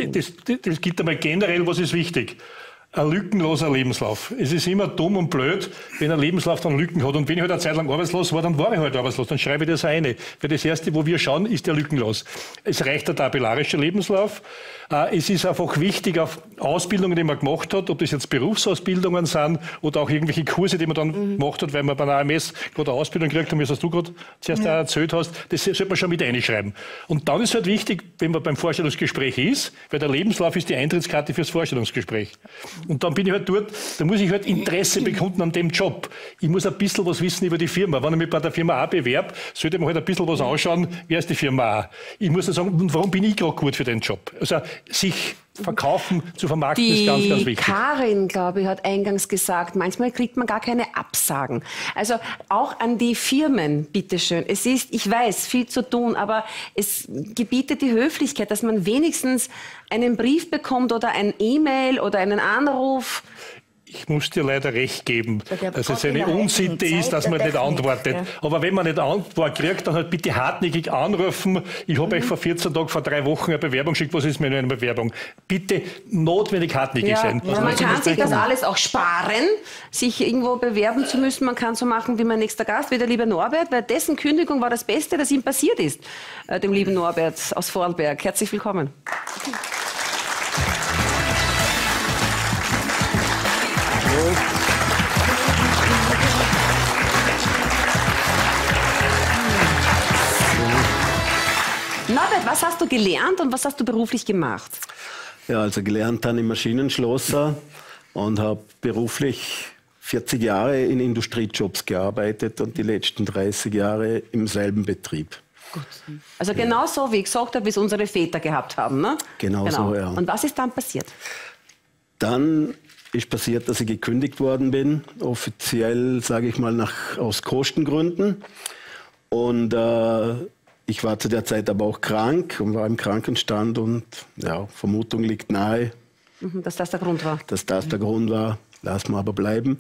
G: Das gilt einmal generell, was ist wichtig? Ein lückenloser Lebenslauf. Es ist immer dumm und blöd, wenn ein Lebenslauf dann Lücken hat. Und wenn ich halt eine Zeit lang arbeitslos war, dann war ich halt arbeitslos. Dann schreibe ich das eine. Weil das Erste, wo wir schauen, ist der lückenlos. Es reicht der tabellarische Lebenslauf. Es ist einfach wichtig auf Ausbildungen, die man gemacht hat, ob das jetzt Berufsausbildungen sind oder auch irgendwelche Kurse, die man dann gemacht hat, weil man bei einer AMS gerade eine Ausbildung gekriegt hat, wie das du gerade zuerst erzählt hast. Das sollte man schon mit einschreiben. Und dann ist halt wichtig, wenn man beim Vorstellungsgespräch ist, weil der Lebenslauf ist die Eintrittskarte fürs Vorstellungsgespräch. Und dann bin ich halt dort, da muss ich halt Interesse bekunden an dem Job. Ich muss ein bisschen was wissen über die Firma. Wenn ich mich bei der Firma A bewerbe, sollte man halt ein bisschen was anschauen, wer ist die Firma A. Ich muss dann sagen, warum bin ich gerade gut für den Job? Also sich verkaufen, zu vermarkten, ist ganz, ganz wichtig.
A: Karin, glaube ich, hat eingangs gesagt, manchmal kriegt man gar keine Absagen. Also auch an die Firmen, bitteschön. Es ist, ich weiß, viel zu tun, aber es gebietet die Höflichkeit, dass man wenigstens einen Brief bekommt oder ein E-Mail oder einen Anruf.
G: Ich muss dir leider recht geben, dass es eine Unsitte ist, dass man nicht antwortet. Ja. Aber wenn man nicht Antwort kriegt, dann halt bitte hartnäckig anrufen. Ich habe euch vor 14 Tagen, vor 3 Wochen eine Bewerbung geschickt. Was ist mir eine Bewerbung? Bitte notwendig hartnäckig sein.
A: Also man kann sich das alles auch sparen, sich irgendwo bewerben zu müssen. Man kann so machen wie mein nächster Gast, wie der liebe Norbert, weil dessen Kündigung war das Beste, das ihm passiert ist. Dem lieben Norbert aus Vorarlberg. Herzlich willkommen. Norbert, was hast du gelernt und was hast du beruflich gemacht?
H: Ja, also gelernt habe ich Maschinenschlosser und habe beruflich 40 Jahre in Industriejobs gearbeitet und die letzten 30 Jahre im selben Betrieb.
A: Gut. Also genau so, wie ich gesagt habe, wie es unsere Väter gehabt haben, ne?
H: Genau so, ja.
A: Und was ist dann passiert?
H: Dann ist passiert, dass ich gekündigt worden bin, offiziell, sage ich mal, aus Kostengründen. Und ich war zu der Zeit aber auch krank und war im Krankenstand und ja, Vermutung liegt nahe.
A: Dass das der Grund war?
H: Dass das der Grund war, lassen wir aber bleiben.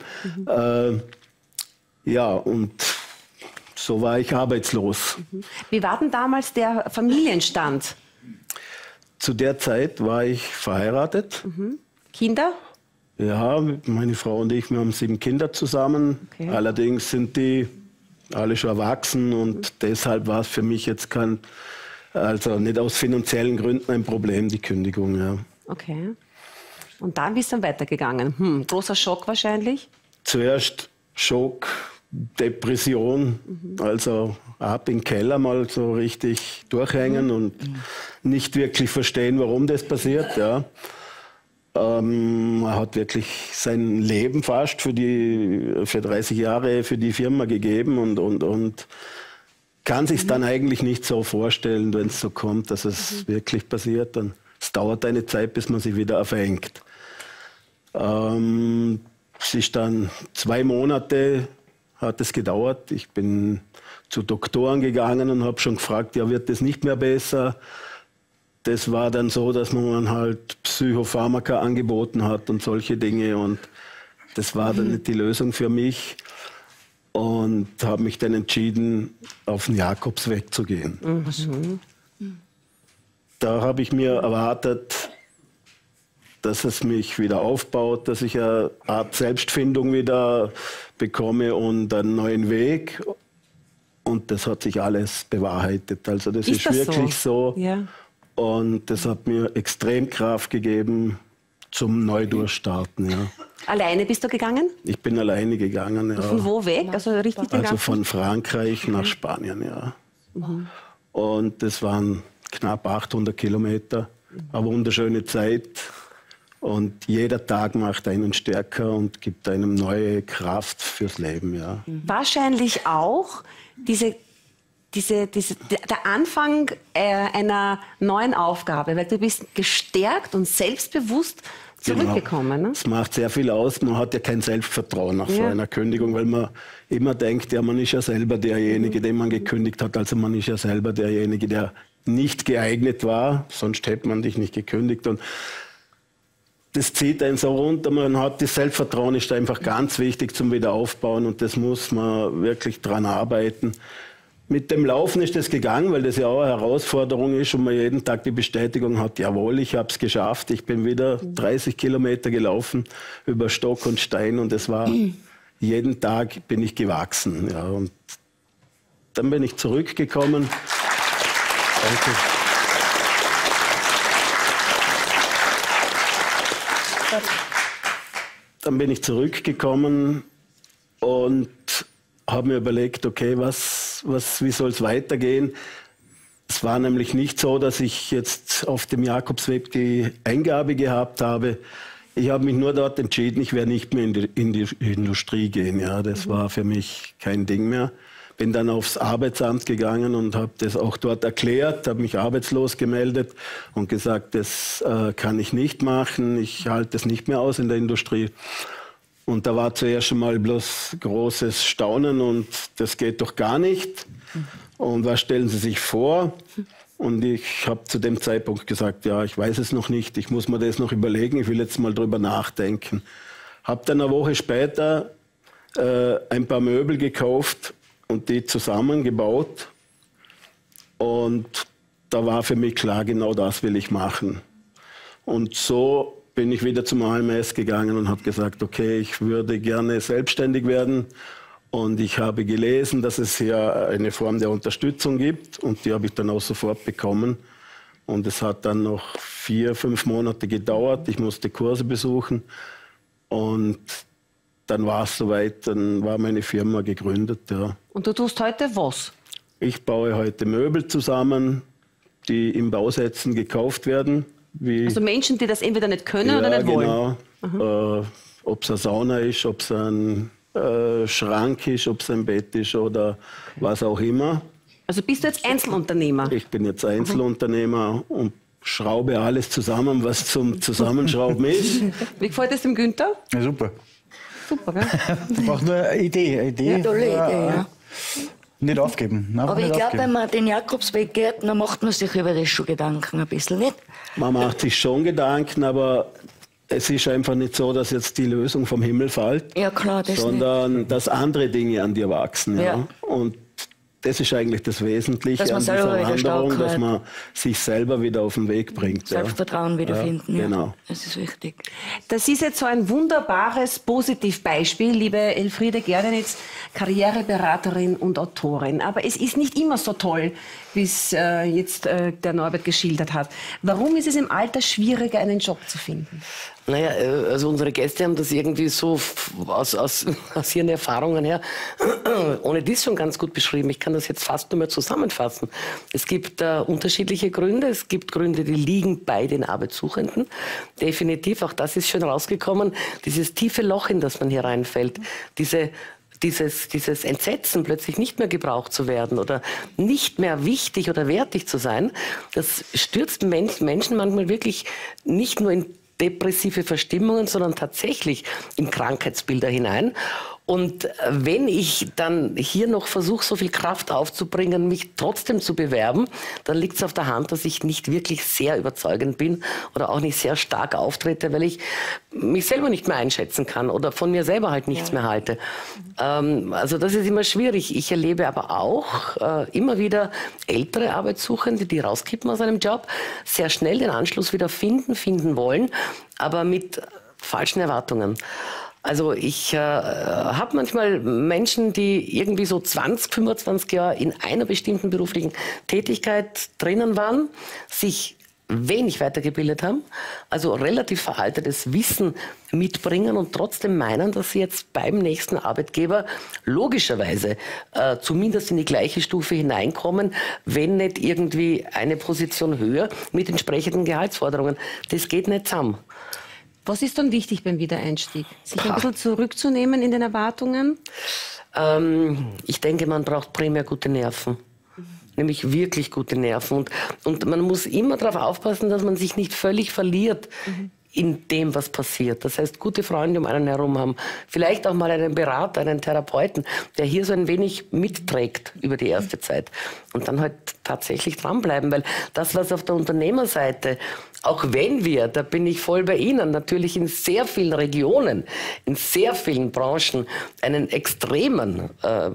H: Ja, und so war ich arbeitslos.
A: Wie war denn damals der Familienstand?
H: Zu der Zeit war ich verheiratet.
A: Kinder?
H: Ja, meine Frau und ich, wir haben 7 Kinder zusammen.
A: Okay.
H: Allerdings sind die alle schon erwachsen und deshalb war es für mich jetzt also nicht aus finanziellen Gründen ein Problem, die Kündigung. Ja.
A: Okay. Und dann, wie ist es dann weitergegangen? Großer Schock wahrscheinlich?
H: Zuerst Schock, Depression, also ab in den Keller mal so richtig durchhängen und nicht wirklich verstehen, warum das passiert. Ja. Er hat wirklich sein Leben fast für 30 Jahre für die Firma gegeben und kann sich dann eigentlich nicht so vorstellen, wenn es so kommt, dass es wirklich passiert. Dann es dauert eine Zeit, bis man sich wieder verhängt. Es ist dann 2 Monate hat es gedauert. Ich bin zu Doktoren gegangen und habe schon gefragt, ja, wird das nicht mehr besser? Das war dann so, dass man halt Psychopharmaka angeboten hat und solche Dinge. Und das war dann nicht die Lösung für mich. Und habe mich dann entschieden, auf den Jakobsweg zu gehen. Da habe ich mir erwartet, dass es mich wieder aufbaut, dass ich eine Art Selbstfindung wieder bekomme und einen neuen Weg. Und das hat sich alles bewahrheitet. Also das ist
A: das
H: wirklich so.
A: Ja.
H: Und das hat mir extrem Kraft gegeben zum Neudurchstarten. Ja.
A: Alleine bist du gegangen?
H: Ich bin alleine gegangen. Ja.
A: Von wo weg? Also richtig den
H: Also
A: ganzen?
H: von Frankreich nach Spanien, ja. Und das waren knapp 800 Kilometer. Eine wunderschöne Zeit. Und jeder Tag macht einen stärker und gibt einem neue Kraft fürs Leben, ja.
A: Wahrscheinlich auch der Anfang einer neuen Aufgabe, weil du bist gestärkt und selbstbewusst zurückgekommen.
H: Genau.
A: Ne?
H: Es macht sehr viel aus. Man hat ja kein Selbstvertrauen nach so einer Kündigung, weil man immer denkt, ja, man ist ja selber derjenige, den man gekündigt hat. Also man ist ja selber derjenige, der nicht geeignet war, sonst hätte man dich nicht gekündigt. Und das zieht einen so runter. Man hat das Selbstvertrauen ist einfach ganz wichtig zum Wiederaufbauen und das muss man wirklich dran arbeiten. Mit dem Laufen ist das gegangen, weil das ja auch eine Herausforderung ist und man jeden Tag die Bestätigung hat, jawohl, ich habe es geschafft. Ich bin wieder 30 Kilometer gelaufen über Stock und Stein und es war jeden Tag bin ich gewachsen. Ja, und dann bin ich zurückgekommen. Danke. Dann bin ich zurückgekommen und habe mir überlegt, okay, wie soll es weitergehen? Es war nämlich nicht so, dass ich jetzt auf dem Jakobsweg die Eingabe gehabt habe. Ich habe mich nur dort entschieden, ich werde nicht mehr in die Industrie gehen. Ja, das war für mich kein Ding mehr. Bin dann aufs Arbeitsamt gegangen und habe das auch dort erklärt, habe mich arbeitslos gemeldet und gesagt, das kann ich nicht machen, ich halte es nicht mehr aus in der Industrie. Und da war zuerst schon mal bloß großes Staunen und das geht doch gar nicht. Und was stellen Sie sich vor? Und ich habe zu dem Zeitpunkt gesagt, ja, ich weiß es noch nicht, ich muss mir das noch überlegen, ich will jetzt mal drüber nachdenken. Habe dann eine Woche später ein paar Möbel gekauft und die zusammengebaut. Und da war für mich klar, genau das will ich machen. Und so bin ich wieder zum AMS gegangen und habe gesagt, okay, ich würde gerne selbstständig werden. Und ich habe gelesen, dass es hier eine Form der Unterstützung gibt. Und die habe ich dann auch sofort bekommen. Und es hat dann noch 4, 5 Monate gedauert. Ich musste Kurse besuchen. Und dann war es soweit, dann war meine Firma gegründet. Ja.
A: Und du tust heute was?
H: Ich baue heute Möbel zusammen, die in Bausätzen gekauft werden.
A: Also Menschen, die das entweder nicht können oder nicht wollen.
H: Genau. Ob es eine Sauna ist, ob es ein Schrank ist, ob es ein Bett ist oder was auch immer.
A: Also bist du jetzt Einzelunternehmer?
H: Ich bin jetzt Einzelunternehmer und schraube alles zusammen, was zum Zusammenschrauben ist.
A: Wie gefällt es dem Günther?
D: Ja, super.
A: Super, gell?
D: Du brauchst nur eine Idee.
B: Ja, tolle Idee, ja.
D: Nicht aufgeben.
B: Aber ich glaube, wenn man den Jakobsweg geht, dann macht man sich über das schon Gedanken ein bisschen, nicht?
H: Man macht sich schon Gedanken, aber es ist einfach nicht so, dass jetzt die Lösung vom Himmel fällt,
B: Ja, klar, das
H: sondern dass andere Dinge an dir wachsen. Ja.
B: Ja.
H: Und das ist eigentlich das Wesentliche
B: Dass man
H: an dieser
B: selber wieder
H: Wanderung,
B: stark
H: dass
B: wird.
H: man sich selber wieder auf den Weg bringt.
B: Selbstvertrauen wiederfinden. Ja.
H: Genau.
B: Das ist wichtig.
A: Das ist jetzt so ein wunderbares Positivbeispiel, liebe Elfriede Gerdenitz, Karriereberaterin und Autorin. Aber es ist nicht immer so toll, wie es jetzt der Norbert geschildert hat. Warum ist es im Alter schwieriger, einen Job zu finden?
I: Naja, also unsere Gäste haben das irgendwie so aus ihren Erfahrungen her ohne dies schon ganz gut beschrieben. Ich kann das jetzt fast nur mehr zusammenfassen. Es gibt unterschiedliche Gründe. Es gibt Gründe, die liegen bei den Arbeitssuchenden. Definitiv, auch das ist schön rausgekommen. Dieses tiefe Loch, in das man hier reinfällt, dieses Entsetzen, plötzlich nicht mehr gebraucht zu werden oder nicht mehr wichtig oder wertig zu sein, das stürzt Menschen manchmal wirklich nicht nur in depressive Verstimmungen, sondern tatsächlich in Krankheitsbilder hinein. Und wenn ich dann hier noch versuche, so viel Kraft aufzubringen, mich trotzdem zu bewerben, dann liegt es auf der Hand, dass ich nicht wirklich sehr überzeugend bin oder auch nicht sehr stark auftrete, weil ich mich selber nicht mehr einschätzen kann oder von mir selber halt nichts mehr halte. Also das ist immer schwierig. Ich erlebe aber auch immer wieder ältere Arbeitssuchende, die rauskippen aus einem Job, sehr schnell den Anschluss wieder finden wollen, aber mit falschen Erwartungen. Also ich habe manchmal Menschen, die irgendwie so 20, 25 Jahre in einer bestimmten beruflichen Tätigkeit drinnen waren, sich wenig weitergebildet haben, also relativ veraltetes Wissen mitbringen und trotzdem meinen, dass sie jetzt beim nächsten Arbeitgeber logischerweise zumindest in die gleiche Stufe hineinkommen, wenn nicht irgendwie eine Position höher mit entsprechenden Gehaltsforderungen. Das geht nicht zusammen.
A: Was ist dann wichtig beim Wiedereinstieg? Sich ein bisschen zurückzunehmen in den Erwartungen?
I: Ich denke, man braucht primär gute Nerven. Nämlich wirklich gute Nerven. Und man muss immer darauf aufpassen, dass man sich nicht völlig verliert in dem, was passiert. Das heißt, gute Freunde um einen herum haben. Vielleicht auch mal einen Berater, einen Therapeuten, der hier so ein wenig mitträgt über die erste Zeit. Und dann halt tatsächlich dranbleiben. Weil das, was auf der Unternehmerseite, auch wenn wir, da bin ich voll bei Ihnen, natürlich in sehr vielen Regionen, in sehr vielen Branchen einen extremen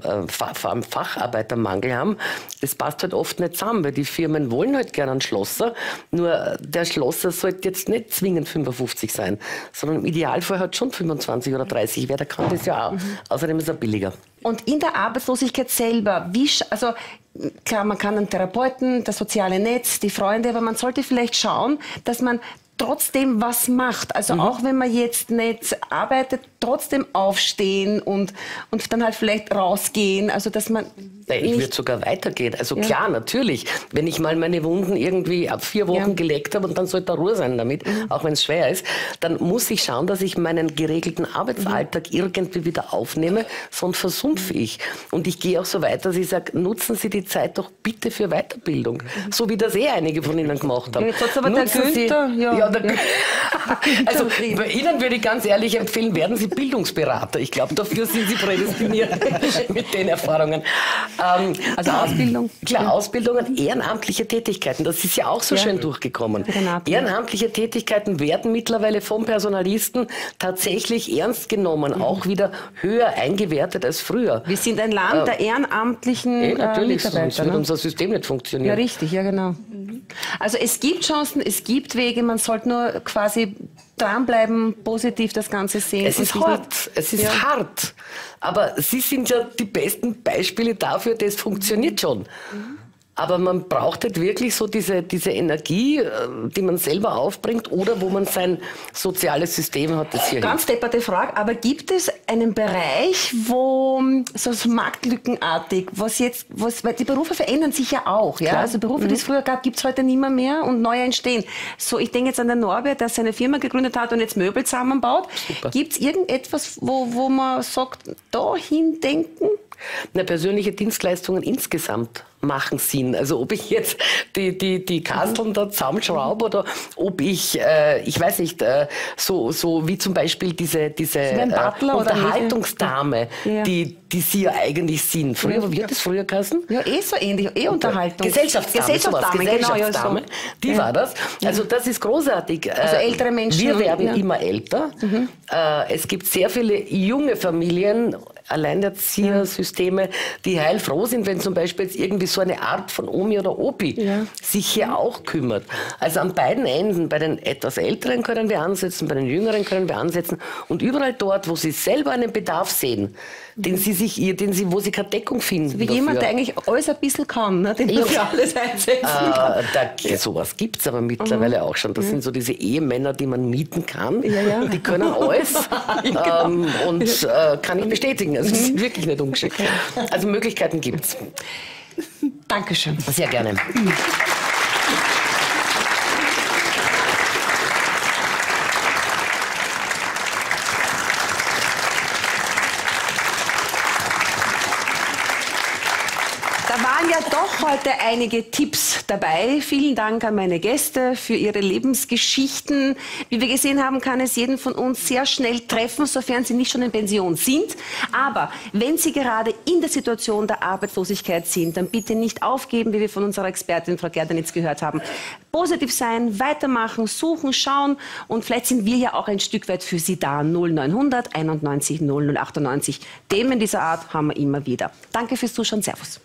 I: Facharbeitermangel haben, das passt halt oft nicht zusammen, weil die Firmen wollen halt gerne einen Schlosser, nur der Schlosser sollte jetzt nicht zwingend 55 sein, sondern im Idealfall halt schon 25 oder 30, wer der kann das ja auch. Außerdem ist er billiger.
A: Und in der Arbeitslosigkeit selber, also klar, man kann einen Therapeuten, das soziale Netz, die Freunde, aber man sollte vielleicht schauen, dass man trotzdem was macht. Also auch wenn man jetzt nicht arbeitet, trotzdem aufstehen und dann halt vielleicht rausgehen. Also dass man
I: ich würde sogar weitergehen. Also klar, natürlich, wenn ich mal meine Wunden irgendwie ab 4 Wochen geleckt habe und dann sollte da Ruhe sein damit, auch wenn es schwer ist, dann muss ich schauen, dass ich meinen geregelten Arbeitsalltag irgendwie wieder aufnehme, sonst versumpfe ich. Und ich gehe auch so weit, dass ich sage, nutzen Sie die Zeit doch bitte für Weiterbildung. So wie das einige von Ihnen gemacht haben.
A: Jetzt hat's aber der Günther,
I: also bei Ihnen würde ich ganz ehrlich empfehlen, werden Sie Bildungsberater. Ich glaube, dafür sind Sie prädestiniert mit den Erfahrungen.
A: Also Ausbildung?
I: Klar, Ausbildungen, ehrenamtliche Tätigkeiten, das ist ja auch so schön durchgekommen. Ehrenamtliche Tätigkeiten werden mittlerweile vom Personalisten tatsächlich ernst genommen, auch wieder höher eingewertet als früher.
A: Wir sind ein Land der ehrenamtlichen
I: natürlich,
A: Mitarbeiter.
I: Sonst wird unser System nicht funktionieren.
A: Ja, richtig, ja genau. Also es gibt Chancen, es gibt Wege, man sollte nur quasi dranbleiben, positiv das Ganze sehen.
I: Es ist hart, es ist hart. Aber Sie sind ja die besten Beispiele dafür, das funktioniert schon. Aber man braucht halt wirklich so diese Energie, die man selber aufbringt oder wo man sein soziales System hat. Das hier
A: ganz depperte Frage, aber gibt es einen Bereich, wo so marktlückenartig, weil die Berufe verändern sich ja auch. Ja? Also Berufe, die es früher gab, gibt es heute nicht mehr und neue entstehen. So, ich denke jetzt an den Norbert, der seine Firma gegründet hat und jetzt Möbel zusammenbaut. Gibt es irgendetwas, wo man sagt, dahin denken?
I: Na, persönliche Dienstleistungen insgesamt machen Sinn. Also ob ich jetzt die Kasteln da zusammenschraube oder ob ich weiß nicht, so wie zum Beispiel diese Unterhaltungsdame, die sie ja eigentlich sind. Früher, wie hat das früher geheißen?
A: Ja, so ähnlich, Gesellschaftsdame.
I: Gesellschaftsdame, die war das. Also das ist großartig.
A: Also ältere Menschen.
I: Wir werden immer älter. Es gibt sehr viele junge Familien, Alleinerziehersysteme, die heilfroh sind, wenn zum Beispiel jetzt irgendwie so eine Art von Omi oder Opi sich hier auch kümmert. Also an beiden Enden, bei den etwas Älteren können wir ansetzen, bei den Jüngeren können wir ansetzen und überall dort, wo sie selber einen Bedarf sehen, wo sie keine Deckung finden.
A: Wie dafür. Jemand, der eigentlich alles ein bisschen kann, ne? Den für alles einsetzen kann.
I: Sowas gibt es aber mittlerweile auch schon. Das sind so diese Ehemänner, die man mieten kann. Die können alles und kann ich bestätigen. Also, es ist wirklich nicht ungeschickt. Also Möglichkeiten gibt es.
A: Dankeschön.
I: Sehr gerne.
A: Da waren ja doch heute einige Tipps dabei. Vielen Dank an meine Gäste für ihre Lebensgeschichten. Wie wir gesehen haben, kann es jeden von uns sehr schnell treffen, sofern Sie nicht schon in Pension sind. Aber wenn Sie gerade in der Situation der Arbeitslosigkeit sind, dann bitte nicht aufgeben, wie wir von unserer Expertin Frau Gerdanitz gehört haben. Positiv sein, weitermachen, suchen, schauen und vielleicht sind wir ja auch ein Stück weit für Sie da. 0900 91 0098. Themen dieser Art haben wir immer wieder. Danke fürs Zuschauen. Servus.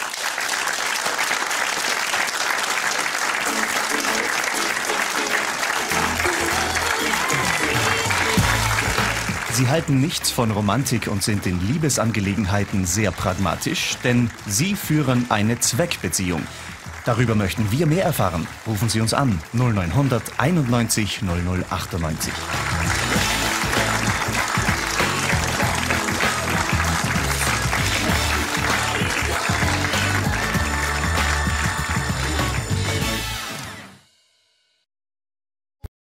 J: Sie halten nichts von Romantik und sind in Liebesangelegenheiten sehr pragmatisch, denn Sie führen eine Zweckbeziehung. Darüber möchten wir mehr erfahren. Rufen Sie uns an 0900 91 0098.